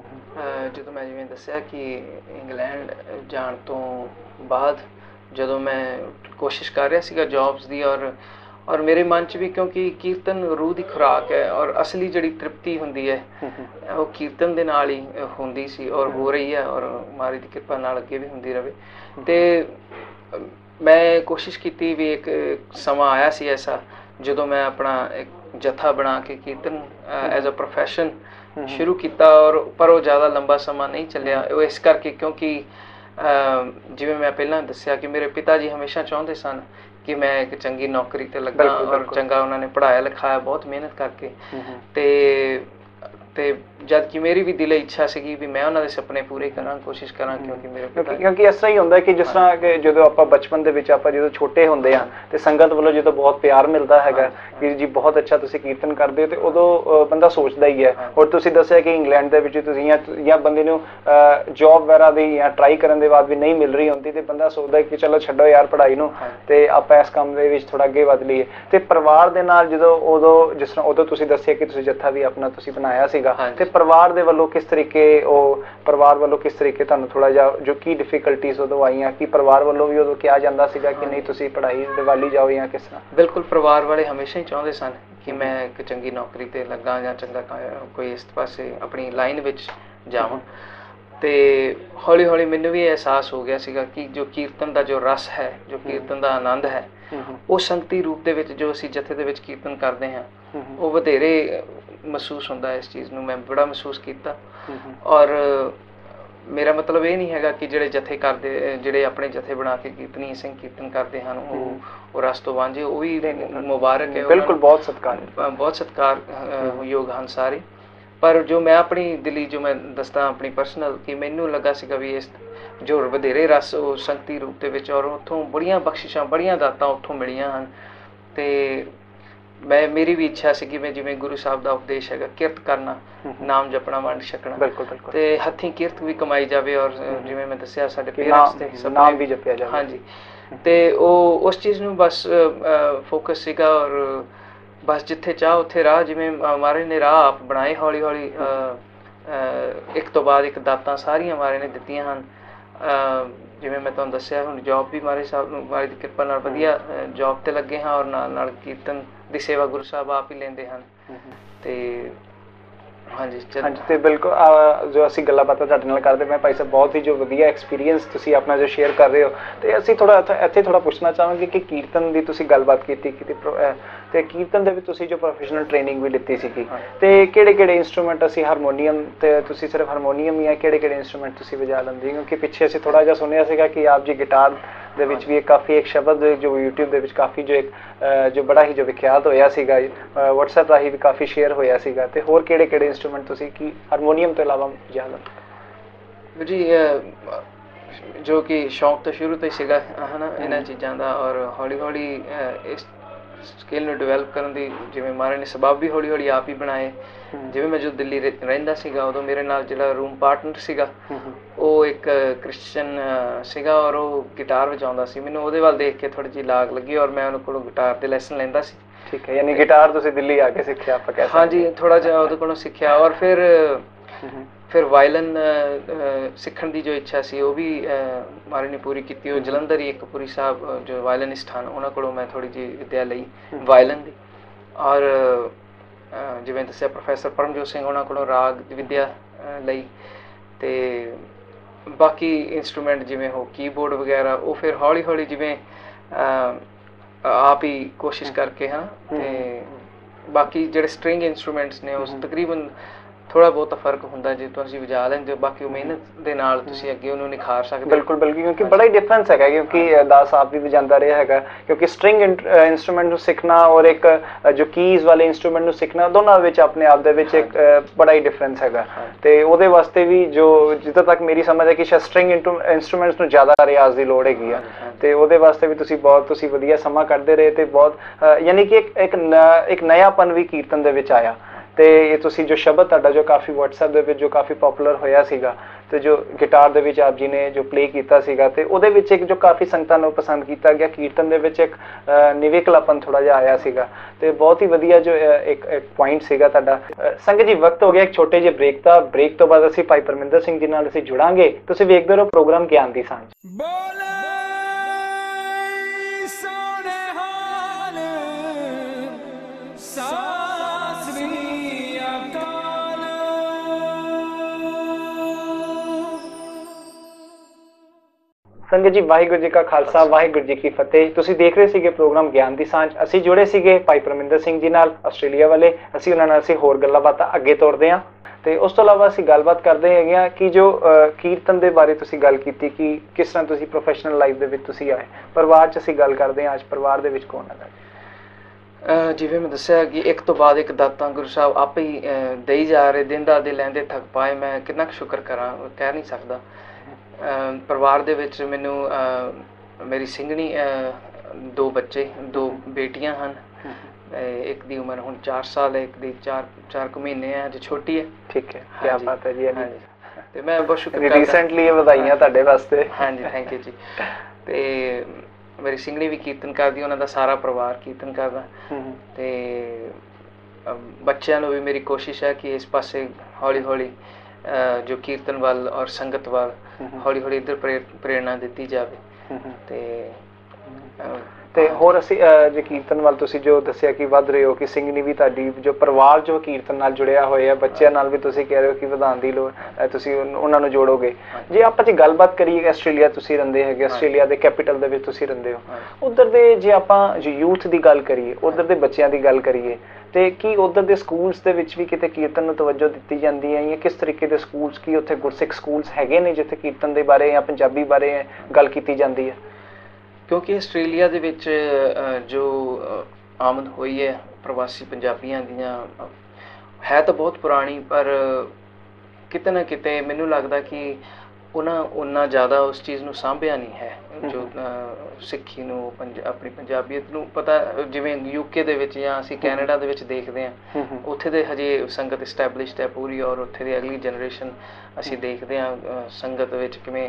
S2: ਜਦੋਂ ਮੈਂ ਜਿਵੇਂ ਦੱਸਿਆ ਕਿ ਇੰਗਲੈਂਡ ਜਾਣ ਤੋਂ ਬਾਅਦ ਜਦੋਂ ਮੈਂ ਕੋਸ਼ਿਸ਼ ਕਰ ਰਿਹਾ ਸੀਗਾ ਜੌਬਸ ਦੀ, ਔਰ ਔਰ ਮੇਰੇ ਮਨ 'ਚ ਵੀ, ਕਿਉਂਕਿ ਕੀਰਤਨ ਰੂਹ ਦੀ ਖੁਰਾਕ ਹੈ, ਔਰ ਅਸਲੀ ਜਿਹੜੀ ਤ੍ਰਿਪਤੀ ਹੁੰਦੀ ਹੈ ਉਹ ਕੀਰਤਨ ਦੇ ਨਾਲ ਹੀ ਹੁੰਦੀ ਸੀ, ਔਰ ਹੋ ਰਹੀ ਹੈ, ਔਰ ਮਹਾਰਾਜ ਦੀ ਕਿਰਪਾ ਨਾਲ ਅੱਗੇ ਵੀ ਹੁੰਦੀ ਰਹੇ। ਤੇ ਮੈਂ ਕੋਸ਼ਿਸ਼ ਕੀਤੀ ਵੀ, ਇੱਕ ਸਮਾਂ ਆਇਆ ਸੀ ਐਸਾ ਜਦੋਂ ਮੈਂ ਆਪਣਾ ਇੱਕ ਜਥਾ ਬਣਾ ਕੇ ਕੀਰਤਨ ਐਜ਼ ਅ ਪ੍ਰੋਫੈਸ਼ਨ ਸ਼ੁਰੂ ਕੀਤਾ, ਔਰ ਪਰ ਉਹ ਜ਼ਿਆਦਾ ਲੰਬਾ ਸਮਾਂ ਨਹੀਂ ਚੱਲਿਆ। ਉਹ ਇਸ ਕਰਕੇ ਕਿਉਂਕਿ ਜਿਵੇਂ ਮੈਂ ਪਹਿਲਾਂ ਦੱਸਿਆ ਕਿ ਮੇਰੇ ਪਿਤਾ ਜੀ ਹਮੇਸ਼ਾ ਚਾਹੁੰਦੇ ਸਨ ਕਿ ਮੈਂ ਇੱਕ ਚੰਗੀ ਨੌਕਰੀ ਤੇ ਲੱਗਾ, ਔਰ ਚੰਗਾ ਉਹਨਾਂ ਨੇ ਪੜ੍ਹਾਇਆ ਲਿਖਾਇਆ ਬਹੁਤ ਮਿਹਨਤ ਕਰਕੇ, ਤੇ ਤੇ ਜਦ ਕਿ ਮੇਰੀ ਵੀ ਦਿਲੀ ਇੱਛਾ ਸੀਗੀ ਵੀ ਮੈਂ ਉਹਨਾਂ ਦੇ ਸੁਪਨੇ ਪੂਰੇ ਕਰਾਂ, ਕੋਸ਼ਿਸ਼ ਕਰਾਂ, ਕਿਉਂਕਿ ਮੇਰੇ
S1: ਕਿਉਂਕਿ ਇਸ ਤਰ੍ਹਾਂ ਹੀ ਹੁੰਦਾ ਕਿ ਜਿਸ ਤਰ੍ਹਾਂ ਕਿ ਜਦੋਂ ਆਪਾਂ ਬਚਪਨ ਦੇ ਵਿੱਚ ਆਪਾਂ ਜਦੋਂ ਛੋਟੇ ਹੁੰਦੇ ਆ ਤੇ ਸੰਗਤ ਵੱਲੋਂ ਜਦੋਂ ਬਹੁਤ ਪਿਆਰ ਮਿਲਦਾ ਹੈਗਾ ਕਿ ਜੀ ਬਹੁਤ ਅੱਛਾ ਤੁਸੀਂ ਕੀਰਤਨ ਕਰਦੇ ਹੋ, ਤੇ ਉਦੋਂ ਬੰਦਾ ਸੋਚਦਾ ਹੀ ਹੈ। ਔਰ ਤੁਸੀਂ ਦੱਸਿਆ ਕਿ ਇੰਗਲੈਂਡ ਦੇ ਵਿੱਚ ਤੁਸੀਂ ਜਾਂ ਬੰਦੇ ਨੂੰ ਜੌਬ ਵਗੈਰਾ ਦੀ ਜਾਂ ਟਰਾਈ ਕਰਨ ਦੇ ਬਾਅਦ ਵੀ ਨਹੀਂ ਮਿਲ ਰਹੀ ਹੁੰਦੀ, ਤੇ ਬੰਦਾ ਸੋਚਦਾ ਕਿ ਚਲੋ ਛੱਡੋ ਯਾਰ ਪੜ੍ਹਾਈ ਨੂੰ, ਤੇ ਆਪਾਂ ਇਸ ਕੰਮ ਦੇ ਵਿੱਚ ਥੋੜਾ ਅੱਗੇ ਵਧ ਲਈਏ। ਤੇ ਪਰਿਵਾਰ ਦੇ ਨਾਲ ਜਦੋਂ ਉਦੋਂ ਜਿਸ ਤਰ੍ਹਾਂ ਉਦੋਂ ਤੁਸੀਂ ਦੱਸਿਆ ਕਿ ਤੁਸੀਂ ਜੱਥਾ ਵੀ ਆਪਣਾ ਤੁਸੀਂ ਬਣਾਇਆ ਸੀਗਾ, ਤੇ ਪਰਿਵਾਰ ਦੇ ਵੱਲੋਂ ਕਿਸ ਤਰੀਕੇ ਉਹ ਪਰਿਵਾਰ ਵੱਲੋਂ ਕਿਸ ਤਰੀਕੇ ਤੁਹਾਨੂੰ ਥੋੜਾ ਜਿਹਾ ਜੋ ਕੀ ਡਿਫਿਕਲਟੀਜ਼ ਉਦੋਂ ਆਈਆਂ, ਕਿ ਪਰਿਵਾਰ ਵੱਲੋਂ ਵੀ ਉਦੋਂ ਕਿਹਾ ਜਾਂਦਾ ਸੀਗਾ ਕਿ ਨਹੀਂ ਤੁਸੀਂ ਪੜ੍ਹਾਈ ਦੇ ਵੱਲ ਹੀ ਜਾਓ, ਜਾਂ ਕਿਸ ਤਰ੍ਹਾਂ?
S2: ਬਿਲਕੁਲ, ਪਰਿਵਾਰ ਵਾਲੇ ਹਮੇਸ਼ਾ ਹੀ ਚਾਹੁੰਦੇ ਸਨ ਕਿ ਮੈਂ ਇੱਕ ਚੰਗੀ ਨੌਕਰੀ ਤੇ ਲੱਗਾ, ਜਾਂ ਚੰਗਾ ਕੋਈ ਇਸ ਪਾਸੇ ਆਪਣੀ ਲਾਈਨ ਵਿੱਚ ਜਾਵਾਂ। ਤੇ ਹੌਲੀ ਹੌਲੀ ਮੈਨੂੰ ਵੀ ਅਹਿਸਾਸ ਹੋ ਗਿਆ ਸੀਗਾ ਕਿ ਜੋ ਕੀਰਤਨ ਦਾ ਜੋ ਰਸ ਹੈ, ਜੋ ਕੀਰਤਨ ਦਾ ਆਨੰਦ ਹੈ, ਉਹ ਸੰਗਤੀ ਰੂਪ ਦੇ ਵਿੱਚ ਜੋ ਅਸੀਂ ਜਥੇ ਦੇ ਵਿੱਚ ਕੀਰਤਨ ਕਰਦੇ ਹਾਂ, ਉਹ ਵਧੇਰੇ ਮਹਿਸੂਸ ਹੁੰਦਾ। ਇਸ ਚੀਜ਼ ਨੂੰ ਮੈਂ ਬੜਾ ਮਹਿਸੂਸ ਕੀਤਾ। ਔਰ ਮੇਰਾ ਮਤਲਬ ਇਹ ਨਹੀਂ ਹੈਗਾ ਕਿ ਜਿਹੜੇ ਜਥੇ ਕਰਦੇ, ਜਿਹੜੇ ਆਪਣੇ ਜਥੇ ਬਣਾ ਕੇ ਕੀਰਤਨੀ ਸਿੰਘ ਕੀਰਤਨ ਕਰਦੇ ਹਨ, ਉਹ ਉਹ ਰਸ ਤੋਂ ਵਾਂਝੇ, ਉਹ ਵੀ ਮੁਬਾਰਕ ਹੈ,
S1: ਬਿਲਕੁਲ, ਬਹੁਤ ਸਤਿਕਾਰ
S2: ਬਹੁਤ ਸਤਿਕਾਰ ਯੋਗ ਹਨ ਸਾਰੇ। ਪਰ ਜੋ ਮੈਂ ਆਪਣੀ ਦਿਲੀ, ਜੋ ਮੈਂ ਦੱਸਦਾ ਆਪਣੀ ਪਰਸਨਲ, ਕਿ ਮੈਨੂੰ ਲੱਗਾ ਸੀਗਾ ਵੀ ਇਸ ਜੋ ਵਧੇਰੇ ਰਸ ਉਹ ਸੰਗਤੀ ਰੂਪ ਦੇ ਵਿੱਚ, ਔਰ ਉੱਥੋਂ ਬੜੀਆਂ ਬਖਸ਼ਿਸ਼ਾਂ, ਬੜੀਆਂ ਦਾਤਾਂ ਉੱਥੋਂ ਮਿਲੀਆਂ ਹਨ। ਤੇ ਮੈਂ ਮੇਰੀ ਵੀ ਇੱਛਾ ਸੀ ਕਿ ਮੈਂ ਜਿਵੇਂ ਗੁਰੂ ਸਾਹਿਬ ਦਾ ਉਪਦੇਸ਼ ਹੈਗਾ ਕਿਰਤ ਕਰਨਾ, ਨਾਮ ਜਪਣਾ, ਵੰਡ ਛਕਣਾ, ਤੇ ਹੱਥੀਂ ਕਿਰਤ ਵੀ ਕਮਾਈ ਜਾਵੇ, ਔਰ ਜਿਵੇਂ ਮੈਂ ਦੱਸਿਆ ਸਾਡੇ ਪੇਰੈਂਟਸ ਦੇ
S1: ਨਾਮ ਵੀ ਜਪਿਆ ਜਾਵੇ।
S2: ਹਾਂਜੀ, ਤੇ ਉਹ ਉਸ ਚੀਜ਼ ਨੂੰ ਬਸ ਫੋਕਸ ਸੀਗਾ, ਔਰ ਬਸ ਜਿੱਥੇ ਚਾਹ ਉੱਥੇ ਰਾਹ, ਜਿਵੇਂ ਮਹਾਰਾਜ ਨੇ ਰਾਹ ਆਪ ਬਣਾਏ ਹੌਲੀ ਹੌਲੀ, ਇੱਕ ਤੋਂ ਬਾਅਦ ਇੱਕ ਦਾਤਾਂ ਸਾਰੀਆਂ ਮਹਾਰਾਜ ਨੇ ਦਿੱਤੀਆਂ ਹਨ। ਜਿਵੇਂ ਮੈਂ ਤੁਹਾਨੂੰ ਦੱਸਿਆ, ਹੁਣ ਜੌਬ ਵੀ ਮਹਾਰਾਜ ਸਾਹਿਬ ਨੂੰ, ਮਹਾਰਾਜ ਦੀ ਕਿਰਪਾ ਨਾਲ ਵਧੀਆ ਜੌਬ ਤੇ ਲੱਗੇ ਹਾਂ, ਔਰ ਨਾਲ ਨਾਲ ਕੀਰਤਨ ਦੀ ਸੇਵਾ ਗੁਰੂ ਸਾਹਿਬ ਆਪ ਹੀ ਲੈਂਦੇ ਹਨ। ਤੇ ਹਾਂਜੀ ਹਾਂਜੀ, ਤੇ ਬਿਲਕੁਲ ਜੋ ਅਸੀਂ ਗੱਲਾਂ ਬਾਤਾਂ ਤੁਹਾਡੇ ਨਾਲ ਕਰਦੇ, ਮੈਂ ਭਾਈ ਸਾਹਿਬ ਬਹੁਤ ਹੀ ਜੋ ਵਧੀਆ ਐਕਸਪੀਰੀਅੰਸ ਤੁਸੀਂ ਆਪਣਾ ਜੋ ਸ਼ੇਅਰ ਕਰ ਰਹੇ ਹੋ, ਤੇ ਅਸੀਂ ਥੋੜਾ ਇੱਥੇ ਥੋੜਾ ਪੁੱਛਣਾ ਚਾਹਾਂਗੇ ਕਿ ਕੀਰਤਨ ਦੀ ਤੁਸੀਂ ਗੱਲਬਾਤ ਕੀਤੀ ਕੀਤੀ ਤੇ ਕੀਰਤਨ ਦੇ ਵਿੱਚ ਤੁਸੀਂ ਜੋ ਪ੍ਰੋਫੈਸ਼ਨਲ ਟ੍ਰੇਨਿੰਗ ਵੀ ਲਿੱਤੀ ਸੀਗੀ, ਤੇ ਕਿਹੜੇ ਕਿਹੜੇ ਇੰਸਟਰੂਮੈਂਟ? ਅਸੀਂ ਹਾਰਮੋਨੀਅਮ, ਤੇ ਤੁਸੀਂ ਸਿਰਫ ਹਾਰਮੋਨੀਅਮ, ਜਾਂ ਕਿਹੜੇ ਕਿਹੜੇ ਇੰਸਟਰੂਮੈਂਟ ਤੁਸੀਂ ਵਜਾ ਲੈਂਦੇ? ਕਿਉਂਕਿ ਪਿੱਛੇ ਅਸੀਂ ਥੋੜਾ ਜਿਹਾ ਸੁਣਿਆ ਸੀਗਾ ਕਿ ਆਪ ਜੀ ਗਿਟਾਰ ਦੇ ਵਿੱਚ ਵੀ ਕਾਫੀ ਇੱਕ ਸ਼ਬਦ ਜੋ ਯੂਟਿਊਬ ਦੇ ਵਿੱਚ ਕਾਫੀ ਜੋ ਇੱਕ ਜੋ ਬੜਾ ਹੀ ਜੋ ਵਿਖਿਆਤ ਹੋਇਆ ਸੀਗਾ, ਵਟਸਐਪ ਰਾਹੀਂ ਵੀ ਕਾਫੀ ਸ਼ੇਅਰ ਹੋਇਆ ਸੀਗਾ, ਤੇ ਹੋਰ ਕਿਹੜੇ ਕਿਹੜੇ ਇੰਸਟਰੂਮੈਂਟ ਤੁਸੀਂ ਕੀ ਹਾਰਮੋਨੀਅਮ ਤੋਂ ਇਲਾਵਾ ਵਜਾ ਲੈਂਦੇ? ਜੀ ਜੋ ਕਿ ਸ਼ੌਂਕ ਤੋਂ ਸ਼ੁਰੂ ਤੋਂ ਹੀ ਸੀਗਾ ਹੈ ਨਾ ਇਹਨਾਂ ਚੀਜ਼ਾਂ ਦਾ, ਔਰ ਹੌਲੀ ਹੌਲੀ ਇਸ ਸਕਿੱਲ ਨੂੰ ਡਿਵੈਲਪ ਕਰਨ ਦੀ ਜਿਵੇਂ ਮਹਾਰਾਜ ਨੇ ਸਬਬ ਵੀ ਹੌਲੀ ਹੌਲੀ ਆਪ ਹੀ ਬਣਾਏ। ਜਿਵੇਂ ਮੈਂ ਜੋ ਦਿੱਲੀ ਰਹਿੰਦਾ ਸੀਗਾ, ਉਦੋਂ ਮੇਰੇ ਨਾਲ ਜਿਹੜਾ ਰੂਮ ਪਾਰਟਨਰ ਸੀਗਾ ਉਹ ਇੱਕ ਕ੍ਰਿਸਚਨ ਸੀਗਾ, ਔਰ ਉਹ ਗਿਟਾਰ ਵਜਾਉਂਦਾ ਸੀ। ਮੈਨੂੰ ਉਹਦੇ ਵੱਲ ਦੇਖ ਕੇ ਥੋੜ੍ਹੀ ਜਿਹੀ ਲਾਗ ਲੱਗੀ, ਔਰ ਮੈਂ ਉਹਨਾਂ ਕੋਲੋਂ ਗਿਟਾਰ ਦੇ ਲੈਸਨ ਲੈਂਦਾ ਸੀ।
S1: ਠੀਕ ਹੈ, ਯਾਨੀ ਗਿਟਾਰ ਤੁਸੀਂ ਦਿੱਲੀ ਆ ਕੇ ਸਿੱਖਿਆ ਆਪਾਂ ਕਹਿ ਸਕਦੇ?
S2: ਹਾਂਜੀ, ਥੋੜ੍ਹਾ ਜਿਹਾ ਉਹਦੇ ਕੋਲੋਂ ਸਿੱਖਿਆ, ਔਰ ਫਿਰ ਫਿਰ ਵਾਇਲਨ ਸਿੱਖਣ ਦੀ ਜੋ ਇੱਛਾ ਸੀ ਉਹ ਵੀ ਮਹਾਰਾਜ ਨੇ ਪੂਰੀ ਕੀਤੀ। ਉਹ ਜਲੰਧਰ ਹੀ ਇੱਕ ਪੁਰੀ ਸਾਹਿਬ ਜੋ ਵਾਇਲਨਿਸਟ ਹਨ, ਉਹਨਾਂ ਕੋਲੋਂ ਮੈਂ ਥੋੜ੍ਹੀ ਜਿਹੀ ਵਿੱਦਿਆ ਲਈ ਵਾਇਲਨ ਦੀ, ਔਰ ਜਿਵੇਂ ਦੱਸਿਆ ਪ੍ਰੋਫੈਸਰ ਪਰਮਜੋਤ ਸਿੰਘ ਉਹਨਾਂ ਕੋਲੋਂ ਰਾਗ ਦੀ ਵਿੱਦਿਆ ਲਈ, ਤੇ ਬਾਕੀ ਇੰਸਟਰੂਮੈਂਟ ਜਿਵੇਂ ਉਹ ਕੀਬੋਰਡ ਵਗੈਰਾ ਉਹ ਫਿਰ ਹੌਲੀ ਹੌਲੀ ਜਿਵੇਂ ਆਪ ਹੀ ਕੋਸ਼ਿਸ਼ ਕਰਕੇ ਹਾਂ ਤੇ बाकी ਜਿਹੜੇ ਸਟ੍ਰਿੰਗ ਇਨਸਟਰੂਮੈਂਟਸ ਨੇ ਉਸ ਤਕਰੀਬਨ थोड़ा बहुत फर्क होंगे जो तुम वजा लेंगे बाकी मेहनत के नाल तुसीं अगे उन्होंने निखार सकते
S1: बिल्कुल बिल्कुल क्योंकि बड़ा ही डिफरेंस है क्योंकि दास आप भी वजांदा रहा है क्योंकि स्ट्रिंग इंस्ट्रूमेंट सीखना और एक जो कीज़ वाले इंस्ट्रूमेंट सीखना दोनों विच अपने आप दे विच एक बड़ा ही डिफरेंस है तो वो वास्ते भी जो जितों तक मेरी समझ है कि शायद स्ट्रिंग इंस्ट्रूमेंट्स नूं ज़्यादा रियाज की लोड़ हैगी तो वो वास्ते भी तुसीं बहुत तुसीं वधिया समा कढदे रहे तो बहुत यानी कि एक एक एक नयापन भी कीर्तन दे विच आया तो ये तुसी जो शब्द तुहाडा जो काफ़ी व्हाट्सएप दे जो काफ़ी पॉपुलर होया सीगा तो जो गिटार दे विच आप जी ने जो प्ले कीता सीगा ते उहदे विच एक जो काफ़ी संगतां नूं पसंद किया गया कीर्तन दे विच एक निवेकलापन थोड़ा जिहा आया सीगा तो बहुत ही वधिया जो एक एक पॉइंट सीगा तुहाडा। संगत जी वक्त हो गया एक छोटे जे ब्रेक दा ब्रेक तो बाद असीं भाई परमिंदर सिंह जी नाल असीं जुड़ांगे तुसीं वेखदे रहो प्रोग्राम ज्ञान दी सांझ। संगत जी वाहिगुरू जी का खालसा वाहिगुरू जी की फतेह। तुसीं देख रहे सीगे प्रोग्राम ज्ञान दी सांझ। असीं जुड़े सीगे भाई परमिंदर सिंह जी नाल आस्ट्रेलिया वाले। असीं उन्हां नाल असीं होर गल्लां बातां अगे तोरदे हां ते उस तो इलावा असीं गलबात करदे हैगे आ कि जो कीर्तन दे बारे तुसीं गल कीती कि किस तरह तुसीं प्रोफैशनल लाइफ दे विच तुसीं आए परिवार च असीं गल करदे हां। अज परिवार दे विच कौन है?
S2: जिवें मैं दस्सिया कि एक तो बाद एक दातां गुरु साहब आपे ही देई जा रहे दिंदा दे लैंदे थक पाए। मैं कितना शुक्र करा कह नहीं सकदा। परिवार दे विच मैनू मेरी सिंघनी दो बच्चे दो बेटियां हैं। एक दी उम्र हुण चार साल है एक दी चार चार कु महीने है अज छोटी है।
S1: ठीक है क्या बात है जी। हाँ जी
S2: ते मैं बहुत शुक्र करदा
S1: रिसेंटली ये बधाइयां तुहाडे वास्ते।
S2: हाँ जी थैंक यू जी। ते मेरी सिंघनी भी कीर्तन करदी उन्हां दा सारा परिवार कीर्तन करदा ते बच्चों भी मेरी कोशिश है कि इस पासे हौली हौली जो कीर्तन वाल और संगत वाल हौली हौली इधर प्रेरणा दी जाए ते
S1: ਤੇ ਹੋਰ ਅਸੀਂ ਜੇ ਕੀਰਤਨ ਵੱਲ ਤੁਸੀਂ ਜੋ ਦੱਸਿਆ ਕਿ ਵੱਧ ਰਹੇ ਹੋ ਕਿ ਸਿੰਘਣੀ ਵੀ ਤੁਹਾਡੀ ਜੋ ਪਰਿਵਾਰ ਜੋ ਕੀਰਤਨ ਨਾਲ ਜੁੜਿਆ ਹੋਇਆ ਬੱਚਿਆਂ ਨਾਲ ਵੀ ਤੁਸੀਂ ਕਹਿ ਰਹੇ ਹੋ ਕਿ ਵਧਾਉਣ ਦੀ ਲੋੜ ਤੁਸੀਂ ਉਹਨਾਂ ਨੂੰ ਜੋੜੋਗੇ। ਜੇ ਆਪਾਂ ਜੇ ਗੱਲਬਾਤ ਕਰੀਏ ਆਸਟ੍ਰੇਲੀਆ ਤੁਸੀਂ ਰਹਿੰਦੇ ਹੈਗੇ ਆਸਟ੍ਰੇਲੀਆ ਦੇ ਕੈਪੀਟਲ ਦੇ ਵਿੱਚ ਤੁਸੀਂ ਰਹਿੰਦੇ ਹੋ ਉਧਰ ਦੇ ਜੇ ਆਪਾਂ ਜੋ ਯੂਥ ਦੀ ਗੱਲ ਕਰੀਏ ਉਧਰ ਦੇ ਬੱਚਿਆਂ ਦੀ ਗੱਲ ਕਰੀਏ ਤੇ ਕੀ ਉਧਰ ਦੇ ਸਕੂਲਸ ਦੇ ਵਿੱਚ ਵੀ ਕਿਤੇ ਕੀਰਤਨ ਨੂੰ ਤਵੱਜੋ ਦਿੱਤੀ ਜਾਂਦੀ ਹੈ ਜਾਂ ਕਿਸ ਤਰੀਕੇ ਦੇ ਸਕੂਲਸ ਕੀ ਉੱਥੇ ਗੁਰਸਿੱਖ ਸਕੂਲਸ ਹੈਗੇ ਨੇ ਜਿੱਥੇ ਕੀਰਤਨ ਦੇ ਬਾਰੇ ਜਾਂ ਪੰਜਾਬੀ ਬਾਰੇ ਗੱਲ ਕੀਤੀ ਜਾਂਦੀ ਹੈ?
S2: क्योंकि आस्ट्रेलिया दे विच जो आमद हुई है प्रवासी पंजाबियां दियां है तो बहुत पुरानी पर किते ना किते मैनू लगता कि उन्हां उन्ना ज़्यादा उस चीज़ नूं सांभिया नहीं है जो सिक्खी नूं पंज अपनी पंजाबीयत नूं पता जिवें यूके दे विच जां असीं कैनेडा दे विच देखदे हां उत्थे दे हजे संगत इस्टैबलिश्ड है पूरी और उत्थे दी अगली जनरेशन असीं देखदे हां संगत विच किवें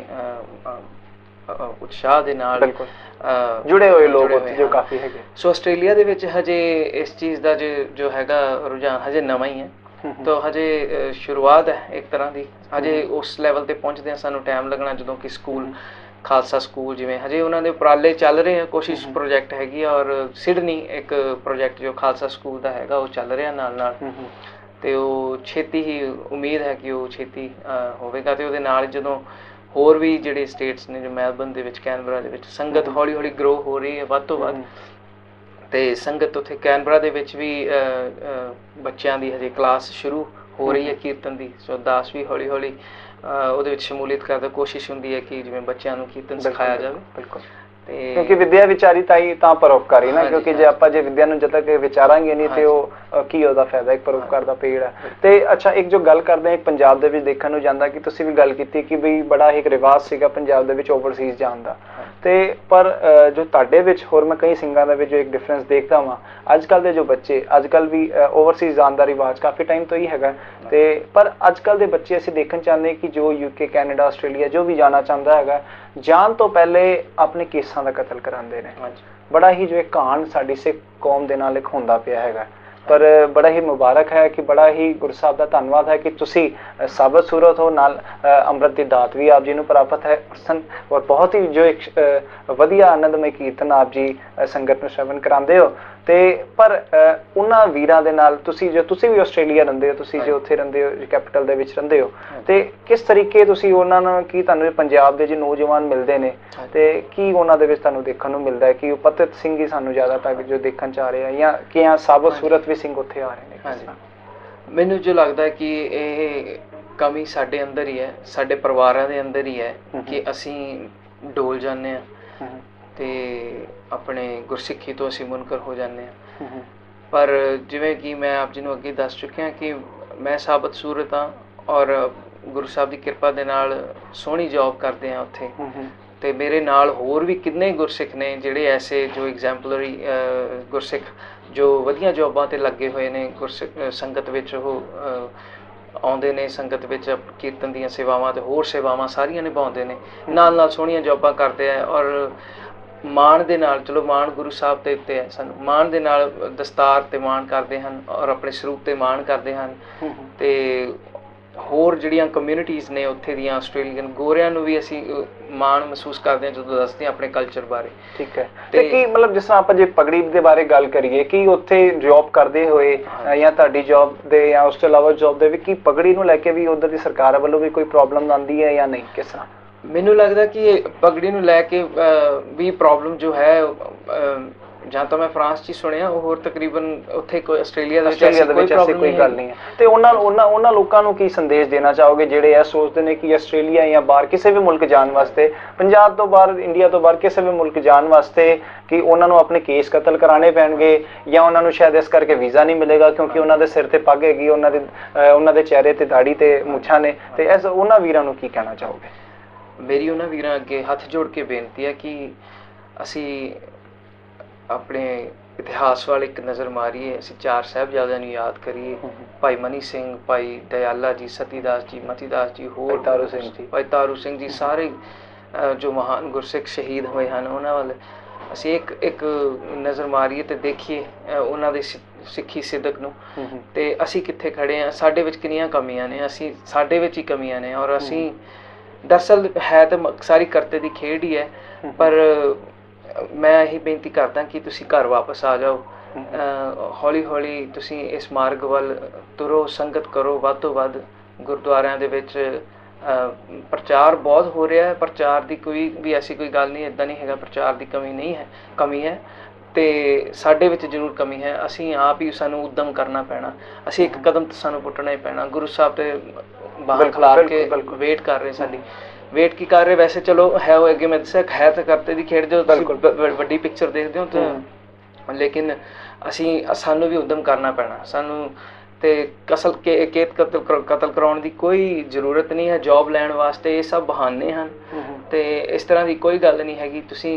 S2: उत्साह दे नाल
S1: जुड़े हुए लोग जो काफ़ी है।
S2: सो आस्ट्रेलिया दे विच हजे इस चीज़ का जो जो हैगा रुझान हजे नवा ही है तो हजे शुरुआत है एक तरह की हजे उस लैवल ते पहुँचदे सानू टाइम लगना जदों कि स्कूल खालसा स्कूल जिवें हजे उन्होंने उपराले चल रहे हैं कोशिश प्रोजैक्ट हैगी और सिडनी एक प्रोजैक्ट जो खालसा स्कूल का हैगा वो चल रहा नाल नाल ते वो छेती ही उम्मीद है कि वो छेती होवेगा ते उहदे नाल जदों होर भी जिहड़े स्टेट्स ने जो मैलबर्न दे विच कैनबरा दे विच संगत हौली हौली ग्रो हो रही है वध तो वध ते संगत उत्थे कैनबरा दे विच भी बच्चों की हजे क्लास शुरू हो रही है कीर्तन की। सो दास भी हौली हौली ਉਹਦੇ ਵਿੱਚ ਸ਼ਮੂਲੀਅਤ ਕਰਦਾ ਕੋਸ਼ਿਸ਼ ਹੁੰਦੀ ਹੈ ਕਿ ਜਿਵੇਂ ਬੱਚਿਆਂ ਨੂੰ ਕੀਰਤਨ ਸਿਖਾਇਆ ਜਾਵੇ। ਬਿਲਕੁਲ ਕਿਉਂਕਿ ਵਿਦਿਆ ਵਿਚਾਰੀ ਤਾਂ ਹੀ ਤਾਂ ਪਰਉਪਕਾਰੀ ਨਾ ਕਿਉਂਕਿ ਜੇ ਆਪਾਂ ਜੇ ਵਿਦਿਆ ਨੂੰ ਜਦ ਤੱਕ ਵਿਚਾਰਾਂਗੇ ਨਹੀਂ ਤੇ ਉਹ ਕੀ ਉਹਦਾ ਫਾਇਦਾ ਇੱਕ ਪਰਉਪਕਾਰ ਦਾ ਪੇੜ ਹੈ। ਤੇ ਅੱਛਾ ਇੱਕ ਜੋ ਗੱਲ ਕਰਦੇ ਹਾਂ ਇੱਕ ਪੰਜਾਬ ਦੇ ਵਿੱਚ ਦੇਖਣ ਨੂੰ ਜਾਂਦਾ ਕਿ ਤੁਸੀਂ ਵੀ ਗੱਲ ਕੀਤੀ ਕਿ ਬਈ ਬੜਾ ਇੱਕ ਰਿਵਾਜ ਸੀਗਾ ਪੰਜਾਬ ਦੇ ਵਿੱਚ ਓਵਰਸੀਜ਼ ਜਾਣ ਦਾ ਤੇ ਪਰ ਜੋ ਤੁਹਾਡੇ ਵਿੱਚ ਹੋਰ ਮੈਂ ਕਈ ਸਿੰਘਾਂ ਦੇ ਵਿੱਚ ਜੋ ਇੱਕ ਡਿਫਰੈਂਸ ਦੇਖਦਾ ਵਾਂ ਅੱਜ ਕੱਲ੍ਹ ਦੇ ਜੋ ਬੱਚੇ ਅੱਜ ਕੱਲ੍ਹ ਵੀ ਓਵਰਸੀਜ਼ ਜਾਣ ਦਾ ਰਿਵਾਜ ਕਾਫੀ ਟਾਈਮ ਤੋਂ ਹੀ ਹੈਗਾ ਤੇ ਪਰ ਅੱਜ ਕੱਲ੍ਹ ਦੇ ਬੱਚੇ ਅਸੀਂ ਦੇਖਣ ਚਾਹੁੰਦੇ ਕਿ ਜੋ ਯੂਕੇ ਕੈਨੇਡਾ ਆਸਟ੍ਰੇਲੀਆ ਜੋ ਵੀ ਜਾਣਾ ਚਾਹੁੰਦਾ ਹੈਗਾ ਜਾਣ ਤੋਂ ਪਹਿਲੇ ਆਪਣੇ ਕੇਸਾਂ ਦਾ ਕਤਲ ਕਰਾਉਂਦੇ ਨੇ। ਬੜਾ ਹੀ ਜੋ ਇਹ ਕਾਂਡ ਸਾਡੀ ਸਿੱਖ ਕੌਮ ਦੇ ਨਾਲ ਇੱਕ ਹੁੰਦਾ ਪਿਆ ਹੈਗਾ पर बड़ा ही मुबारक है कि बड़ा ही गुरु साहब का धन्यवाद है कि तुसी साबित सूरत हो नाल अमृत की दात भी आप जी नूं प्राप्त है और बहुत ही जो एक वधिया आनंदमय कीर्तन आप जी संगत नूं श्रवण करांदे हो
S1: ਤੇ ਪਰ ਉਹਨਾਂ ਵੀਰਾਂ ਦੇ ਨਾਲ ਤੁਸੀਂ ਜੋ ਤੁਸੀਂ ਵੀ ਆਸਟ੍ਰੇਲੀਆ ਰਹਿੰਦੇ ਹੋ, ਤੁਸੀਂ ਜੋ ਉੱਥੇ ਰਹਿੰਦੇ ਹੋ ਕੈਪੀਟਲ ਦੇ ਵਿੱਚ ਰਹਿੰਦੇ ਹੋ, ਤੇ ਕਿਸ ਤਰੀਕੇ ਤੁਸੀਂ ਉਹਨਾਂ ਨਾਲ ਕੀ ਤੁਹਾਨੂੰ ਪੰਜਾਬ ਦੇ ਜੇ ਨੌਜਵਾਨ ਮਿਲਦੇ ਨੇ ਤੇ ਕੀ ਉਹਨਾਂ ਦੇ ਵਿੱਚ ਤੁਹਾਨੂੰ ਦੇਖਣ ਨੂੰ ਮਿਲਦਾ ਹੈ ਕਿ ਉਹ ਪਤਿਤ ਸਿੰਘ ਹੀ ਸਾਨੂੰ ਜ਼ਿਆਦਾ ਤੱਕ ਜੋ ਦੇਖਣ ਚ ਆ ਰਹੇ ਆ ਜਾਂ ਕਿ ਆ ਸਾਬਤ ਸੂਰਤ ਵੀ ਸਿੰਘ ਉੱਥੇ ਆ ਰਹੇ ਨੇ?
S2: ਮੈਨੂੰ ਜੋ ਲੱਗਦਾ ਕਿ ਇਹ ਕਮੀ ਸਾਡੇ ਅੰਦਰ ਹੀ ਹੈ, ਸਾਡੇ ਪਰਿਵਾਰਾਂ ਦੇ ਅੰਦਰ ਹੀ ਹੈ ਕਿ ਅਸੀਂ ਡੋਲ ਜਾਂਦੇ ਹਾਂ ਤੇ ਆਪਣੇ ਗੁਰਸਿੱਖੀ ਤੋਂ ਅਸੀਂ ਮੁਨਕਰ ਹੋ ਜਾਂਦੇ ਹਾਂ। ਪਰ ਜਿਵੇਂ ਕਿ ਮੈਂ ਆਪ ਜੀ ਨੂੰ ਅੱਗੇ ਦੱਸ ਚੁੱਕਿਆ ਕਿ ਮੈਂ ਸਾਬਤ ਸੂਰਤ ਹਾਂ ਔਰ ਗੁਰੂ ਸਾਹਿਬ ਦੀ ਕਿਰਪਾ ਦੇ ਨਾਲ ਸੋਹਣੀ ਜੌਬ ਕਰਦੇ ਹਾਂ ਉੱਥੇ, ਤੇ ਮੇਰੇ ਨਾਲ ਹੋਰ ਵੀ ਕਿੰਨੇ ਗੁਰਸਿੱਖ ਨੇ ਜਿਹੜੇ ਐਸੇ ਜੋ ਐਗਜ਼ੈਂਪਲਰੀ ਗੁਰਸਿੱਖ ਜੋ ਵਧੀਆ ਜੌਬਾਂ ਤੇ ਲੱਗੇ ਹੋਏ ਨੇ, ਗੁਰਸਿੱਖ ਸੰਗਤ ਵਿੱਚ ਉਹ ਆਉਂਦੇ ਨੇ, ਸੰਗਤ ਵਿੱਚ ਕੀਰਤਨ ਦੀਆਂ ਸੇਵਾਵਾਂ ਤੇ ਹੋਰ ਸੇਵਾਵਾਂ ਸਾਰੀਆਂ ਨਿਭਾਉਂਦੇ ਨੇ, ਨਾਲ ਨਾਲ ਸੋਹਣੀਆਂ ਜੌਬਾਂ ਕਰਦੇ ਆ ਔਰ ਮਾਣ ਦੇ ਨਾਲ, ਚਲੋ ਮਾਣ ਗੁਰੂ ਸਾਹਿਬ ਦੇ ਉੱਤੇ ਹੈ, ਸਾਨੂੰ ਮਾਣ ਦੇ ਨਾਲ ਦਸਤਾਰ ਤੇ ਮਾਣ ਕਰਦੇ ਹਨ ਔਰ ਆਪਣੇ ਸਰੂਪ ਤੇ ਮਾਣ ਕਰਦੇ ਹਨ। ਤੇ ਹੋਰ ਜਿਹੜੀਆਂ ਕਮਿਊਨਿਟੀਜ਼ ਨੇ ਉੱਥੇ ਦੀਆਂ ਆਸਟ੍ਰੇਲੀਅਨ ਗੋਰਿਆਂ ਨੂੰ ਵੀ ਅਸੀਂ ਮਾਣ ਮਹਿਸੂਸ ਕਰਦੇ ਹਾਂ ਜਦੋਂ ਦੱਸਦੇ ਹਾਂ ਆਪਣੇ ਕਲਚਰ ਬਾਰੇ।
S1: ਠੀਕ ਹੈ, ਤੇ ਕੀ ਮਤਲਬ ਜਿਸ ਤਰ੍ਹਾਂ ਆਪਾਂ ਜੇ ਪਗੜੀ ਦੇ ਬਾਰੇ ਗੱਲ ਕਰੀਏ ਕਿ ਉੱਥੇ ਜੌਬ ਕਰਦੇ ਹੋਏ ਜਾਂ ਤੁਹਾਡੀ ਜੌਬ ਦੇ ਜਾਂ ਉਸ ਤੋਂ ਇਲਾਵਾ ਜੌਬ ਦੇ ਵੀ ਕੀ ਪਗੜੀ ਨੂੰ ਲੈ ਕੇ ਵੀ ਉੱਧਰ ਦੀ ਸਰਕਾਰ ਵੱਲੋਂ ਵੀ ਕੋਈ ਪ੍ਰੋਬਲਮ ਆਉਂਦੀ ਹੈ ਜਾਂ ਨਹੀਂ, ਕਿਸ ਤਰ੍ਹਾਂ?
S2: ਮੈਨੂੰ ਲੱਗਦਾ ਕਿ ਪਗੜੀ ਨੂੰ ਲੈ ਕੇ ਵੀ ਪ੍ਰੋਬਲਮ ਜੋ ਹੈ ਜਾਂ ਤਾਂ ਮੈਂ ਫਰਾਂਸ 'ਚ ਹੀ ਸੁਣਿਆ, ਉਹ ਹੋਰ ਤਕਰੀਬਨ ਉੱਥੇ ਕੋਈ ਆਸਟ੍ਰੇਲੀਆ ਦੇ ਵਿੱਚ ਐਸੀ
S1: ਕੋਈ ਗੱਲ ਨਹੀਂ ਹੈ। ਤੇ ਉਹਨਾਂ ਉਹਨਾਂ ਉਹਨਾਂ ਲੋਕਾਂ ਨੂੰ ਕੀ ਸੰਦੇਸ਼ ਦੇਣਾ ਚਾਹੋਗੇ ਜਿਹੜੇ ਇਹ ਸੋਚਦੇ ਨੇ ਕਿ ਆਸਟ੍ਰੇਲੀਆ ਜਾਂ ਬਾਹਰ ਕਿਸੇ ਵੀ ਮੁਲਕ ਜਾਣ ਵਾਸਤੇ, ਪੰਜਾਬ ਤੋਂ ਬਾਹਰ, ਇੰਡੀਆ ਤੋਂ ਬਾਹਰ ਕਿਸੇ ਵੀ ਮੁਲਕ ਜਾਣ ਵਾਸਤੇ ਕਿ ਉਹਨਾਂ ਨੂੰ ਆਪਣੇ ਕੇਸ ਕਤਲ ਕਰਾਉਣੇ ਪੈਣਗੇ ਜਾਂ ਉਹਨਾਂ ਨੂੰ ਸ਼ਾਇਦ ਇਸ ਕਰਕੇ ਵੀਜ਼ਾ ਨਹੀਂ ਮਿਲੇਗਾ ਕਿਉਂਕਿ ਉਹਨਾਂ ਦੇ ਸਿਰ ਤੇ ਪੱਗ ਹੈਗੀ, ਉਹਨਾਂ ਦੇ ਉਹਨਾਂ ਦੇ ਚਿਹਰੇ ਤੇ ਦਾੜੀ ਤੇ ਮੁੱਛਾਂ ਨੇ, ਤੇ ਇਸ ਉਹਨਾਂ ਵੀਰਾਂ ਨੂੰ ਕੀ ਕਹਿਣਾ ਚਾਹੋਗੇ?
S2: ਮੇਰੀ ਉਹਨਾਂ ਵੀਰਾਂ ਅੱਗੇ ਹੱਥ ਜੋੜ ਕੇ ਬੇਨਤੀ ਹੈ ਕਿ ਅਸੀਂ ਆਪਣੇ ਇਤਿਹਾਸ ਵੱਲ ਇੱਕ ਨਜ਼ਰ ਮਾਰੀਏ, ਅਸੀਂ ਚਾਰ ਸਾਹਿਬਜ਼ਾਦਿਆਂ ਨੂੰ ਯਾਦ ਕਰੀਏ, ਭਾਈ ਮਨੀ ਸਿੰਘ, ਭਾਈ ਦਇਆਲਾ ਜੀ, ਸਤੀਦਾਸ ਜੀ, ਮਤੀਦਾਸ ਜੀ, ਹੋਰ ਤਾਰੂ ਸਿੰਘ ਜੀ, ਭਾਈ ਤਾਰੂ ਸਿੰਘ ਜੀ, ਸਾਰੇ ਜੋ ਮਹਾਨ ਗੁਰਸਿੱਖ ਸ਼ਹੀਦ ਹੋਏ ਹਨ, ਉਹਨਾਂ ਵੱਲ ਅਸੀਂ ਇੱਕ ਇੱਕ ਨਜ਼ਰ ਮਾਰੀਏ ਤੇ ਦੇਖੀਏ ਉਹਨਾਂ ਦੇ ਸਿੱਖੀ ਸਿੱਦਕ ਨੂੰ, ਤੇ ਅਸੀਂ ਕਿੱਥੇ ਖੜੇ ਹਾਂ, ਸਾਡੇ ਵਿੱਚ ਕਿੰਨੀਆਂ ਕਮੀਆਂ ਨੇ, ਅਸੀਂ ਸਾਡੇ ਵਿੱਚ ਹੀ ਕਮੀਆਂ ਨੇ ਔਰ ਅਸੀਂ ਦਰਅਸਲ ਹੈ ਤਾਂ ਸਾਰੀ ਕਰਤੇ ਦੀ ਖੇਡ ਹੀ ਹੈ। ਪਰ ਮੈਂ ਇਹੀ ਬੇਨਤੀ ਕਰਦਾ ਕਿ ਤੁਸੀਂ ਘਰ ਵਾਪਸ ਆ ਜਾਓ, ਹੌਲੀ ਹੌਲੀ ਤੁਸੀਂ ਇਸ ਮਾਰਗ ਵੱਲ ਤੁਰੋ, ਸੰਗਤ ਕਰੋ ਵੱਧ ਤੋਂ ਵੱਧ। ਗੁਰਦੁਆਰਿਆਂ ਦੇ ਵਿੱਚ ਪ੍ਰਚਾਰ ਬਹੁਤ ਹੋ ਰਿਹਾ ਹੈ, ਪ੍ਰਚਾਰ ਦੀ ਕੋਈ ਵੀ ਐਸੀ ਕੋਈ ਗੱਲ ਨਹੀਂ, ਇੱਦਾਂ ਨਹੀਂ ਹੈਗਾ ਪ੍ਰਚਾਰ ਦੀ ਕਮੀ ਨਹੀਂ ਹੈ, ਕਮੀ ਹੈ, ਤੇ ਸਾਡੇ ਵਿੱਚ ਜ਼ਰੂਰ ਕਮੀ ਹੈ। ਅਸੀਂ ਆਪ ਹੀ ਸਾਨੂੰ ਉਦਮ ਕਰਨਾ ਪੈਣਾ, ਅਸੀਂ ਇੱਕ ਕਦਮ ਤਾਂ ਸਾਨੂੰ ਪੁੱਟਣਾ ਹੀ ਪੈਣਾ। ਗੁਰੂ ਸਾਹਿਬ ਤੇ ਬਾਹਰ ਖਿਲਾਰ ਕੇ ਵੇਟ ਕਰ ਰਹੇ, ਸਾਡੀ ਵੇਟ ਕੀ ਕਰ ਰਹੇ, ਵੈਸੇ ਚਲੋ ਹੈ ਉਹ ਅੱਗੇ ਮੈਂ ਦੱਸਿਆ ਹੈ ਤਾਂ ਕਰਤੇ ਦੀ ਖੇਡ ਜੋ ਤੁਸੀਂ ਵੱਡੀ ਪਿਕਚਰ ਦੇਖਦੇ ਹੋ ਤਾਂ, ਲੇਕਿਨ ਅਸੀਂ ਸਾਨੂੰ ਵੀ ਉਦਮ ਕਰਨਾ ਪੈਣਾ ਸਾਨੂੰ, ਤੇ ਕਸਲ ਕੇ ਕੇਤ ਕਤਲ ਕਤਲ ਕਰਾਉਣ ਦੀ ਕੋਈ ਜ਼ਰੂਰਤ ਨਹੀਂ ਹੈ ਜੌਬ ਲੈਣ ਵਾਸਤੇ, ਇਹ ਸਭ ਬਹਾਨੇ ਹਨ ਤੇ ਇਸ ਤਰ੍ਹਾਂ ਦੀ ਕੋਈ ਗੱਲ ਨਹੀਂ ਹੈਗੀ। ਤੁਸੀਂ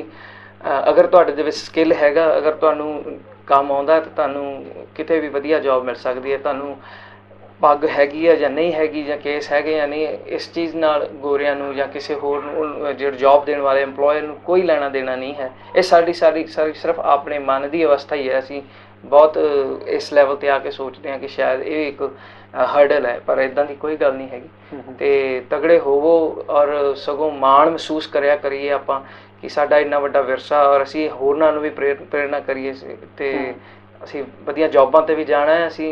S2: ਅਗਰ ਤੁਹਾਡੇ ਦੇ ਵਿੱਚ ਸਕਿੱਲ ਹੈਗਾ, ਅਗਰ ਤੁਹਾਨੂੰ ਕੰਮ ਆਉਂਦਾ ਤਾਂ ਤੁਹਾਨੂੰ ਕਿਤੇ ਵੀ ਵਧੀਆ ਜੌਬ ਮਿਲ ਸਕਦੀ ਹੈ। ਤੁਹਾਨੂੰ ਪੱਗ ਹੈਗੀ ਹੈ ਜਾਂ ਨਹੀਂ ਹੈਗੀ, ਜਾਂ ਕੇਸ ਹੈਗੇ ਜਾਂ ਨਹੀਂ, ਇਸ ਚੀਜ਼ ਨਾਲ ਗੋਰਿਆਂ ਨੂੰ ਜਾਂ ਕਿਸੇ ਹੋਰ ਨੂੰ ਜਿਹੜੇ ਜੌਬ ਦੇਣ ਵਾਲੇ ਇੰਪਲੋਇਰ ਨੂੰ ਕੋਈ ਲੈਣਾ ਦੇਣਾ ਨਹੀਂ ਹੈ। ਇਹ ਸਾਡੀ ਸਾਰੀ ਸਾਰੀ ਸਿਰਫ ਆਪਣੇ ਮਨ ਦੀ ਅਵਸਥਾ ਹੀ ਹੈ। ਅਸੀਂ ਬਹੁਤ ਇਸ ਲੈਵਲ ਤੇ ਆ ਕੇ ਸੋਚਦੇ ਹਾਂ ਕਿ ਸ਼ਾਇਦ ਇਹ ਇੱਕ ਹਰਡਲ ਹੈ, ਪਰ ਇੱਦਾਂ ਦੀ ਕੋਈ ਗੱਲ ਨਹੀਂ ਹੈਗੀ। ਤੇ ਤਗੜੇ ਹੋਵੋ ਔਰ ਸਗੋਂ ਮਾਣ ਮਹਿਸੂਸ ਕਰਿਆ ਕਰੀਏ ਆਪਾਂ ਕਿ ਸਾਡਾ ਇੰਨਾ ਵੱਡਾ ਵਿਰਸਾ, ਔਰ ਅਸੀਂ ਹੋਰਨਾਂ ਨੂੰ ਵੀ ਪ੍ਰੇਰਨਾ ਕਰੀਏ ਤੇ ਅਸੀਂ ਵਧੀਆ ਜੌਬਾਂ ਤੇ ਵੀ ਜਾਣਾ ਹੈ, ਅਸੀਂ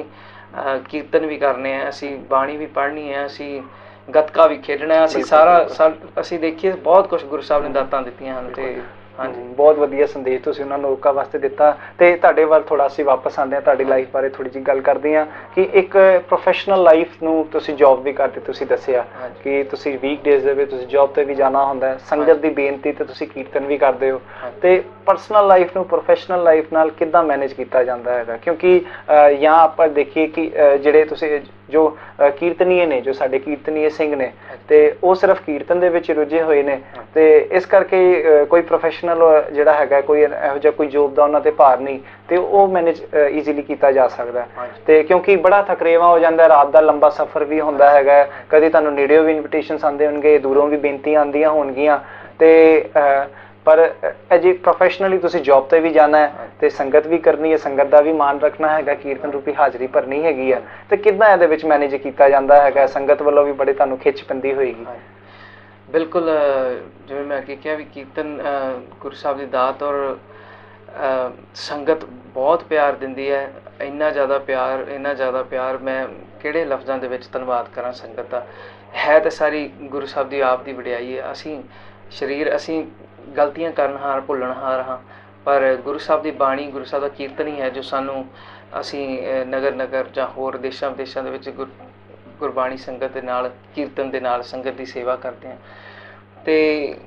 S2: ਕੀਰਤਨ ਵੀ ਕਰਨੇ ਆ, ਅਸੀਂ ਬਾਣੀ ਵੀ ਪੜ੍ਹਨੀ ਹੈ, ਅਸੀਂ ਗੱਤਕਾ ਵੀ ਖੇਡਣਾ, ਅਸੀਂ ਸਾਰਾ ਅਸੀਂ ਦੇਖੀਏ ਬਹੁਤ ਕੁਛ ਗੁਰੂ ਸਾਹਿਬ ਨੇ ਦਾਤਾਂ ਦਿੱਤੀਆਂ ਹਨ। ਤੇ ਹਾਂਜੀ, ਬਹੁਤ ਵਧੀਆ ਸੰਦੇਸ਼ ਤੁਸੀਂ ਉਹਨਾਂ ਨੂੰ ਲੋਕਾਂ ਵਾਸਤੇ ਦਿੱਤਾ। ਤੇ ਤੁਹਾਡੇ ਵੱਲ ਥੋੜਾ ਅਸੀਂ ਵਾਪਸ ਆਉਂਦੇ ਹਾਂ, ਤੁਹਾਡੀ ਲਾਈਫ ਬਾਰੇ ਥੋੜੀ ਜਿਹੀ ਗੱਲ ਕਰਦੇ ਹਾਂ ਕਿ ਇੱਕ ਪ੍ਰੋਫੈਸ਼ਨਲ ਲਾਈਫ ਨੂੰ ਤੁਸੀਂ ਜੌਬ ਵੀ ਕਰਦੇ, ਤੁਸੀਂ ਦੱਸਿਆ ਕਿ ਤੁਸੀਂ ਵੀਕ ਡੇਜ਼ ਦੇ ਵਿੱਚ ਤੁਸੀਂ ਜੌਬ ਤੇ ਵੀ ਜਾਣਾ ਹੁੰਦਾ ਹੈ, ਸੰਗਤ ਦੀ ਬੇਨਤੀ ਤੇ ਤੁਸੀਂ ਕੀਰਤਨ ਵੀ ਕਰਦੇ ਹੋ, ਤੇ ਪਰਸਨਲ ਲਾਈਫ ਨੂੰ ਪ੍ਰੋਫੈਸ਼ਨਲ ਲਾਈਫ ਨਾਲ ਕਿੱਦਾਂ ਮੈਨੇਜ ਕੀਤਾ ਜਾਂਦਾ ਹੈਗਾ? ਕਿਉਂਕਿ ਜਾਂ ਆਪਾਂ ਦੇਖੀਏ ਕਿ ਜਿਹੜੇ ਤੁਸੀਂ ਜੋ ਕੀਰਤਨੀਏ ਨੇ, ਜੋ ਸਾਡੇ ਕੀਰਤਨੀਏ ਸਿੰਘ ਨੇ, ਤੇ ਉਹ ਸਿਰਫ ਕੀਰਤਨ ਦੇ ਵਿੱਚ ਰੁੱਝੇ ਹੋਏ ਨੇ, ਤੇ ਇਸ ਕਰਕੇ ਕੋਈ ਪ੍ਰੋਫੈਸ਼ਨਲ ਜਿਹੜਾ ਹੈਗਾ ਕੋਈ ਇਹੋ ਜਿਹਾ ਕੋਈ ਜੋਬ ਦਾ ਉਹਨਾਂ ਤੇ ਭਾਰ ਨਹੀਂ, ਤੇ ਉਹ ਮੈਨੇਜ ਈਜ਼ੀਲੀ ਕੀਤਾ ਜਾ ਸਕਦਾ। ਤੇ ਕਿਉਂਕਿ ਬੜਾ ਥਕਰੇਵਾ ਹੋ ਜਾਂਦਾ, ਰਾਤ ਦਾ ਲੰਬਾ ਸਫ਼ਰ ਵੀ ਹੁੰਦਾ ਹੈਗਾ, ਕਦੇ ਤੁਹਾਨੂੰ ਨੇੜਿਓਂ ਵੀ ਇਨਵੀਟੇਸ਼ਨਸ ਆਉਂਦੇ ਹੋਣਗੇ, ਦੂਰੋਂ ਵੀ ਬੇਨਤੀਆਂ ਆਉਂਦੀਆਂ ਹੋਣਗੀਆਂ, ਤੇ ਪਰ ਅਜੇ ਪ੍ਰੋਫੈਸ਼ਨਲੀ ਤੁਸੀਂ ਜੌਬ ਤੇ ਵੀ ਜਾਣਾ ਹੈ ਤੇ ਸੰਗਤ ਵੀ ਕਰਨੀ ਹੈ, ਸੰਗਤ ਦਾ ਵੀ ਮਾਣ ਰੱਖਣਾ ਹੈਗਾ, ਕੀਰਤਨ ਰੂਪੀ ਹਾਜ਼ਰੀ ਭਰਨੀ ਹੈਗੀ ਆ, ਤੇ ਕਿੱਦਾਂ ਇਹਦੇ ਵਿੱਚ ਮੈਨੇਜ ਕੀਤਾ ਜਾਂਦਾ ਹੈਗਾ? ਸੰਗਤ ਵੱਲੋਂ ਵੀ ਬੜੇ ਤੁਹਾਨੂੰ ਖਿੱਚ ਪੈਂਦੀ ਹੋਏਗੀ। ਬਿਲਕੁਲ, ਜਿਵੇਂ ਮੈਂ ਅੱਗੇ ਕਿਹਾ ਵੀ ਕੀਰਤਨ ਗੁਰੂ ਸਾਹਿਬ ਦੀ ਦਾਤ, ਔਰ संगत बहुत प्यार दिंदी है, इन्ना ज़्यादा प्यार इन्ना ज़्यादा प्यार मैं किहड़े लफ्ज़ां दे विच धन्नवाद करां संगत दा। है तो सारी गुरु साहब की आप की वडियाई है। असी शरीर असी गलतियां करनहार भुल्लणहार हाँ, पर गुरु साहब की बाणी गुरु साहब का कीर्तन ही है जो सानू असी नगर नगर जां होर देशां विदेशां दे विच गुर गुरबाणी संगत दे नाल कीर्तन दे नाल संगत की सेवा करते हैं। तो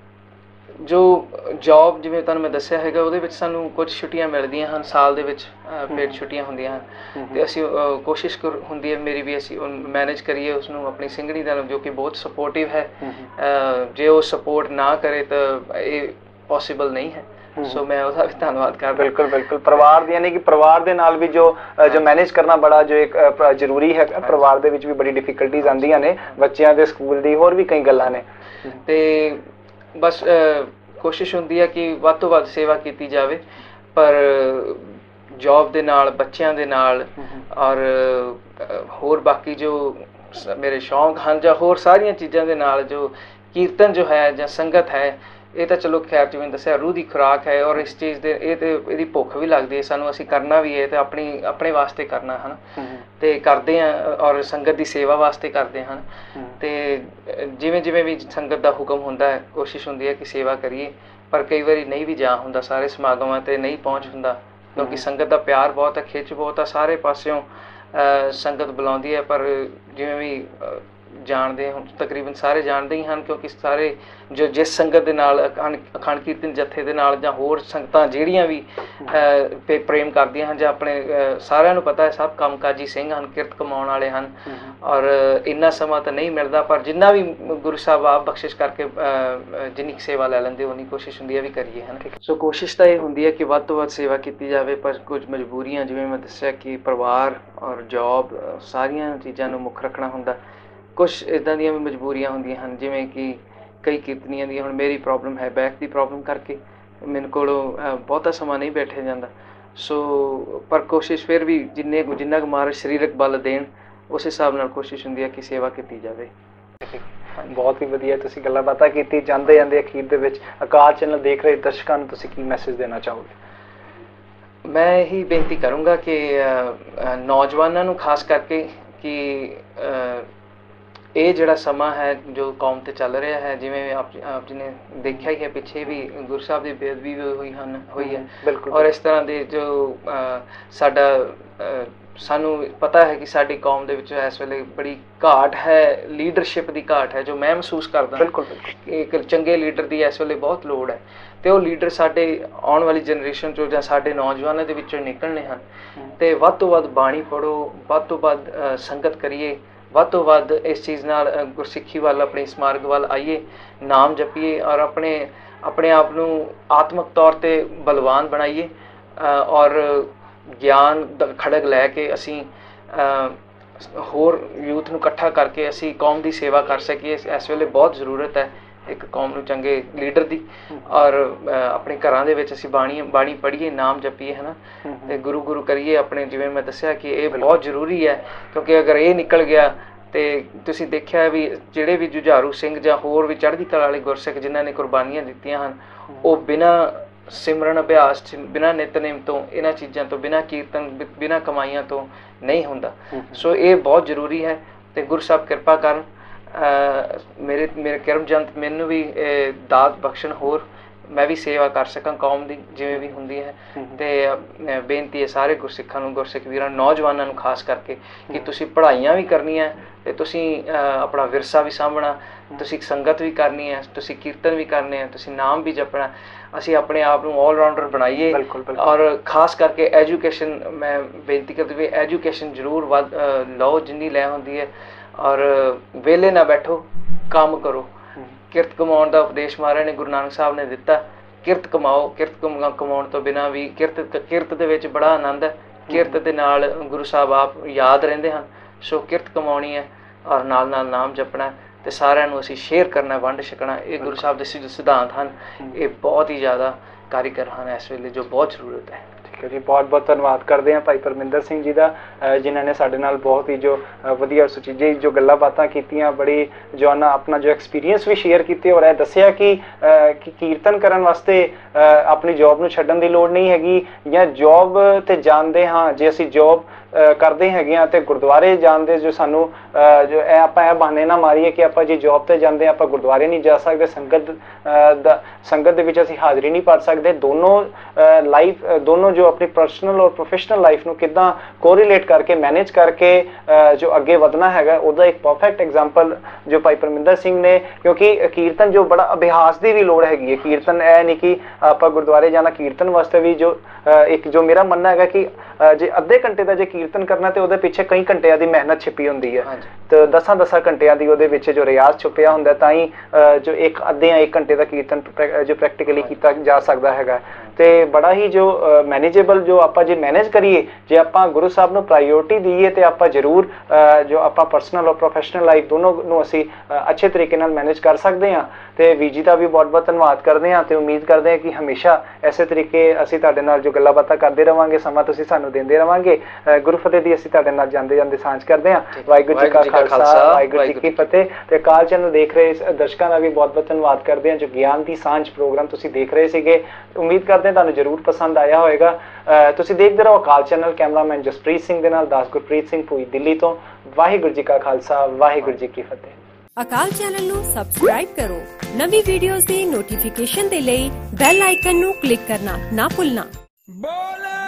S2: जो जॉब जिवें तुहानूं मैं दस्सिया हैगा उहदे विच सानूं कुछ छुट्टियां मिलदियां हन, साल दे विच पेड छुट्टियां हुंदियां हन ते असीं कोशिश कर हुंदी है मेरी भी असीं मैनेज करिए उसनूं अपनी सिंगड़ी दा, जो कि बहुत सपोर्टिव है। जे वो सपोर्ट ना करे तो ये पॉसिबल नहीं है। सो मैं उसका भी धन्नवाद करदा।
S1: बिल्कुल बिल्कुल परिवार दी, यानी कि परिवार दे नाल भी जो जो मैनेज करना बड़ा जो एक जरूरी है। परिवार दे विच भी बड़ी डिफिकल्टीज आंदियां ने, बच्चियां दे स्कूल दी होर भी कई गल्लां ने।
S2: ते बस कोशिश हुंदी है कि वध तो वध सेवा कीती जावे, पर जॉब दे नाल बच्चियां दे नाल और होर बाकी जो मेरे शौक हैं जां होर सारियां चीज़ां दे नाल जो कीर्तन जो है जां संगत है, ये तो चलो खैर जिवें दस्सिया रूह की खुराक है। और इस चीज़ दे ये तो इहदी भुख भी लगदी है, सानूं असीं करना भी है तो अपनी अपने वास्ते करना है ना, ते करदे हैं और संगत की सेवा वास्ते करदे हैं। ते जिवें जिवें भी संगत का हुक्म हुंदा है कोशिश हुंदी है कि सेवा करिए, पर कई बारी नहीं भी जा हुंदा, सारे समागमां ते नहीं पहुँच हुंदा क्योंकि संगत का प्यार बहुत है, खिच बहुत है, सारे पासियों संगत बुलाउंदी है। पर जिवें भी जानते हैं तकरीबन सारे जानते ही हैं, क्योंकि सारे जो जिस संगत दे नाल अखंड कीर्तन जत्थे दे नाल जां होर संगतां जिहड़ियां भी पे प्रेम करदियां हैं जां अपने सारिਆਂ ਨੂੰ पता है सब कामकाजी सिंह हैं, किरत कमाउण वाले हैं और इन्ना समा तो नहीं मिलता, पर जिन्ना भी गुरु साहब आप बख्शिश करके जिन्नी सेवा लै लैंदे उन्नी कोशिश हुंदी है भी करिए है ना। सो कोशिश तो ये हुंदी है कि वध तो वध सेवा की जाए, पर कुछ मजबूरियां जिवें मैं दस्सिया कि परिवार और जॉब सारियां चीज़ां नूं मुख रखना हुंदा। कुछ इदां दियां भी मजबूरियां हुंदियां हन, जिवें कि कई कीर्तनियां दी हुण मेरी प्रॉब्लम है बैक की प्रॉब्लम करके मेरे कोलों बहुता समा नहीं बैठे जांदा। सो पर कोशिश फिर भी जिन्ने जिन्ना महाराज शरीरक बल देण उस हिसाब नाल कोशिश हुंदी है कि सेवा की जाए।
S1: बहुत ही वधिया तुसीं गल्लां बातां कीती। जांदे जांदे अखीर दे विच अकाल चैनल देख रहे दर्शकां नूं तुसीं की मैसेज देना चाहोगे?
S2: मैं यही बेनती करूँगा कि नौजवानों नूं खास करके कि ये जिहड़ा समा है जो कौम ते चल रहा है, जिवें आप आप जी ने देखा ही है पिछे भी गुरु साहब की बेअदबी भी हुई हन हुई है, और इस तरह के जो साडा सानू पता है कि साडी कौम दे विच इस वेले बड़ी घाट है, लीडरशिप की घाट है, जो मैं महसूस करदा बिल्कुल एक चंगे लीडर की इस वेले बहुत लोड़ है। तो वो लीडर साडे आने वाली जनरेशन चो जां साडे नौजवानों दे विचों निकलने हैं। तो वध तो वध बाणी पढ़ो, वध तो वध संगत करिए, वध तो वध इस चीज़ नाल गुरसिੱਖੀ वाल अपने इस मार्ग वाल आइए, नाम जपीए और अपने अपने आप नूं आत्मक तौर ते बलवान बनाइए और ज्ञान दा खड़ग लैके असी होर यूथ नूं इकट्ठा करके असी कौम की सेवा कर सकीए। इस वेले बहुत ज़रूरत है एक कौम नूं चंगे लीडर दी, और अपने घरां दे विच असीं बाणी बाणी पढ़ीए, नाम जपीए है ना, ते गुरु गुरु करिए अपने। जिवें मैं दस्सिया कि ये बहुत जरूरी है, क्योंकि अगर ये निकल गया तो तुसीं देखिया भी जिहड़े भी जुझारू सिंह जां होर भी चढ़दी कला वाले गुरसिੱਖ जिन्हां ने कुर्बानियां दित्तियां हन, वो बिना सिमरन अभ्यास बिना नितनेम तो इन्हां चीज़ां तो बिना कीर्तन बिना कमाइयां तो नहीं हुंदा। सो ये बहुत जरूरी है। तो गुरु साहब किरपा करन, मेरे मेरे करमजंत मैनू भी दात बख्शण, होर मैं भी सेवा कर सकां कौम की जिवें भी हुंदी है। तो बेनती है सारे गुरसिੱਖਾਂ नूं गुरसिੱਖ वीरां नौजवानों नूं खास करके कि तुसीं पढ़ाइयां भी करनियां ते तुसीं अपना विरसा भी सामभना, तुसीं संगत भी करनी है, तुसीं कीर्तन भी करने हैं, तुसीं नाम भी जपना। असीं अपने आप नूं ऑलराउंडर बनाइए, और खास करके एजुकेशन मैं बेनती करदी भी एजुकेशन जरूर वध लो जिन्नी लै हुंदी है, और वेले ना बैठो, काम करो। किरत कमाउण दा उपदेश महाराज ने गुरु नानक साहब ने दिता, किरत कमाओ, किरत कमाउण तो बिना भी किरत किरत दे विच बड़ा आनंद है, किरत दे नाल गुरु साहब आप याद रहिंदे हन। सो किरत कमाउणी है और नाल नाल नाम जपना है, ते सारिआं नूं असीं शेयर करना, वंड छकना। ये गुरु साहब दे सिद्धांत हैं, ये बहुत ही ज़्यादा कारीगर हैं इस वेले, जो बहुत जरूरत है।
S1: ਠੀਕ ਹੈ ਜੀ, ਬਹੁਤ ਬਹੁਤ ਧੰਨਵਾਦ ਕਰਦੇ ਹਾਂ ਭਾਈ ਪਰਮਿੰਦਰ ਸਿੰਘ ਜੀ ਦਾ, ਜਿਨ੍ਹਾਂ ਨੇ ਸਾਡੇ ਨਾਲ ਬਹੁਤ ਹੀ ਜੋ ਵਧੀਆ ਸੁਚੱਜੀ ਜੋ ਗੱਲਾਂ ਬਾਤਾਂ ਕੀਤੀਆਂ, ਬੜੀ ਜੋ ਨਾ ਆਪਣਾ ਜੋ ਐਕਸਪੀਰੀਅੰਸ ਵੀ ਸ਼ੇਅਰ ਕੀਤੇ, ਔਰ ਇਹ ਦੱਸਿਆ ਕਿ ਕੀਰਤਨ ਕਰਨ ਵਾਸਤੇ ਆਪਣੀ ਜੌਬ ਨੂੰ ਛੱਡਣ ਦੀ ਲੋੜ ਨਹੀਂ ਹੈਗੀ, ਜਾਂ ਜੌਬ ਤੇ ਜਾਂਦੇ ਹਾਂ, ਜੇ ਅਸੀਂ ਜੌਬ ਕਰਦੇ ਹੈਗੇ ਆ ਤੇ ਗੁਰਦੁਆਰੇ ਜਾਣ ਦੇ ਜੋ ਸਾਨੂੰ ਜੋ ਇਹ ਆਪਾਂ ਇਹ ਬਹਾਨੇ ਨਾ ਮਾਰੀਏ ਕਿ ਆਪਾਂ ਜੇ ਜੌਬ ਤੇ ਜਾਂਦੇ ਆਪਾਂ ਗੁਰਦੁਆਰੇ ਨਹੀਂ ਜਾ ਸਕਦੇ, ਸੰਗਤ ਦਾ ਸੰਗਤ ਦੇ ਵਿੱਚ ਅਸੀਂ ਹਾਜ਼ਰੀ ਨਹੀਂ ਭਰ ਸਕਦੇ। ਦੋਨੋਂ ਲਾਈਫ ਦੋਨੋਂ ਜੋ ਆਪਣੀ ਪਰਸਨਲ ਔਰ ਪ੍ਰੋਫੈਸ਼ਨਲ ਲਾਈਫ ਨੂੰ ਕਿੱਦਾਂ ਕੋਰਿਲੇਟ ਕਰਕੇ ਮੈਨੇਜ ਕਰਕੇ ਜੋ ਅੱਗੇ ਵਧਣਾ ਹੈਗਾ, ਉਹਦਾ ਇੱਕ ਪਰਫੈਕਟ ਐਗਜ਼ਾਮਪਲ ਜੋ ਭਾਈ ਪਰਮਿੰਦਰ ਸਿੰਘ ਨੇ, ਕਿਉਂਕਿ ਕੀਰਤਨ ਜੋ ਬੜਾ ਅਭਿਆਸ ਦੀ ਵੀ ਲੋੜ ਹੈਗੀ ਹੈ। ਕੀਰਤਨ ਇਹ ਨਹੀਂ ਕਿ ਆਪਾਂ ਗੁਰਦੁਆਰੇ ਜਾਣਾ, ਕੀਰਤਨ ਵਾਸਤੇ ਵੀ ਜੋ ਇੱਕ ਜੋ ਮੇਰਾ ਮੰਨਣਾ ਹੈਗਾ ਕਿ ਜੇ ਅੱਧੇ ਘੰਟੇ ਦਾ ਜੇ ਕੀਰਤਨ ਕਰਨਾ ਤੇ ਉਹਦੇ ਪਿੱਛੇ ਕਈ ਘੰਟਿਆਂ ਦੀ ਮਿਹਨਤ ਛਿਪੀ ਹੁੰਦੀ ਹੈ, ਤੇ ਦਸਾਂ ਦਸਾਂ ਘੰਟਿਆਂ ਦੀ ਉਹਦੇ ਵਿੱਚ ਜੋ ਰਿਆਜ਼ ਛੁਪਿਆ ਹੁੰਦਾ, ਤਾਂ ਹੀ ਜੋ ਇੱਕ ਅੱਧੇ ਜਾਂ ਇੱਕ ਘੰਟੇ ਦਾ ਕੀਰਤਨ ਜੋ ਪ੍ਰੈਕਟੀਕਲੀ ਕੀਤਾ ਜਾ ਸਕਦਾ ਹੈਗਾ। ਤੇ ਬੜਾ ਹੀ ਜੋ ਮੈਨੇਜੇਬਲ ਜੋ ਆਪਾਂ ਜੇ ਮੈਨੇਜ ਕਰੀਏ, ਜੇ ਆਪਾਂ ਗੁਰੂ ਸਾਹਿਬ ਨੂੰ ਪ੍ਰਾਇਓਰਿਟੀ ਦਈਏ, ਤੇ ਆਪਾਂ ਜ਼ਰੂਰ ਜੋ ਆਪਾਂ ਪਰਸਨਲ ਔਰ ਪ੍ਰੋਫੈਸ਼ਨਲ ਲਾਈਫ ਦੋਨੋਂ ਨੂੰ ਅਸੀਂ ਅੱਛੇ ਤਰੀਕੇ ਨਾਲ ਮੈਨੇਜ ਕਰ ਸਕਦੇ ਹਾਂ। ਤੇ ਵੀ ਜੀ ਦਾ ਵੀ ਬਹੁਤ ਬਹੁਤ ਧੰਨਵਾਦ ਕਰਦੇ ਹਾਂ, ਤੇ ਉਮੀਦ ਕਰਦੇ ਹਾਂ ਕਿ ਹਮੇਸ਼ਾ ਐਸੇ ਤਰੀਕੇ ਅਸੀਂ ਤੁਹਾਡੇ ਨਾਲ ਜੋ ਗੱਲਾਂ ਬਾਤਾਂ ਕਰਦੇ ਰਵਾਂਗੇ, ਸਮਾਂ ਤੁਸੀਂ ਸਾਨੂੰ ਦਿੰਦੇ ਰਵਾਂਗੇ। ਗੁਰੂ ਫਤਿਹ ਦੀ ਅਸੀਂ ਤੁਹਾਡੇ ਨਾਲ ਜਾਂਦੇ ਜਾਂਦੇ ਸਾਂਝ ਕਰਦੇ ਹਾਂ। ਵਾਹਿਗੁਰੂ ਜੀ ਕਾ ਖਾਲਸਾ, ਵਾਹਿਗੁਰੂ ਜੀ ਕੀ ਫਤਿਹ। ਤੇ ਅਕਾਲ ਚੈਨਲ ਦੇਖ ਰਹੇ ਦਰਸ਼ਕਾਂ ਦਾ ਵੀ ਬਹੁਤ ਬਹੁਤ ਧੰਨਵਾਦ ਕਰਦੇ ਹਾਂ, ਜੋ ਗਿਆਨ ਦੀ ਸਾਂਝ ਪ੍ਰੋਗਰਾਮ ਤੁਸੀਂ ਦੇਖ ਰਹੇ ਸੀਗੇ। ਉਮੀਦ ਕਰਦੇ ਹਾਂ ਤੁਹਾਨੂੰ ਜ਼ਰੂਰ ਪਸੰਦ ਆਇਆ ਹੋਵੇਗਾ। ਤੁਸੀਂ ਦੇਖਦੇ ਰਹੋ ਅਕਾਲ ਚੈਨਲ। ਕੈਮਰਾਮੈਨ ਜਸਪ੍ਰੀਤ ਸਿੰਘ ਦੇ ਨਾਲ ਦਾਸ ਗੁਰਪ੍ਰੀਤ ਸਿੰਘ ਭੂਈ ਦਿੱਲੀ ਤੋਂ। ਵਾਹਿਗੁਰੂ ਜੀ ਕਾ ਖਾਲਸਾ, ਵਾਹਿਗੁਰੂ ਜੀ ਕੀ ਫਤਿਹ।
S3: ਅਕਾਲ ਚੈਨਲ ਨੂੰ ਸਬਸਕ੍ਰਾਈਬ ਕਰੋ। ਨਵੀਂ ਵੀਡੀਓਜ਼ ਦੀ ਨੋਟੀਫਿਕੇਸ਼ਨ ਦੇ ਲਈ ਬੈਲ ਆਈਕਨ ਨੂੰ ਕਲਿੱਕ ਕਰਨਾ ਨਾ ਭੁੱਲਣਾ।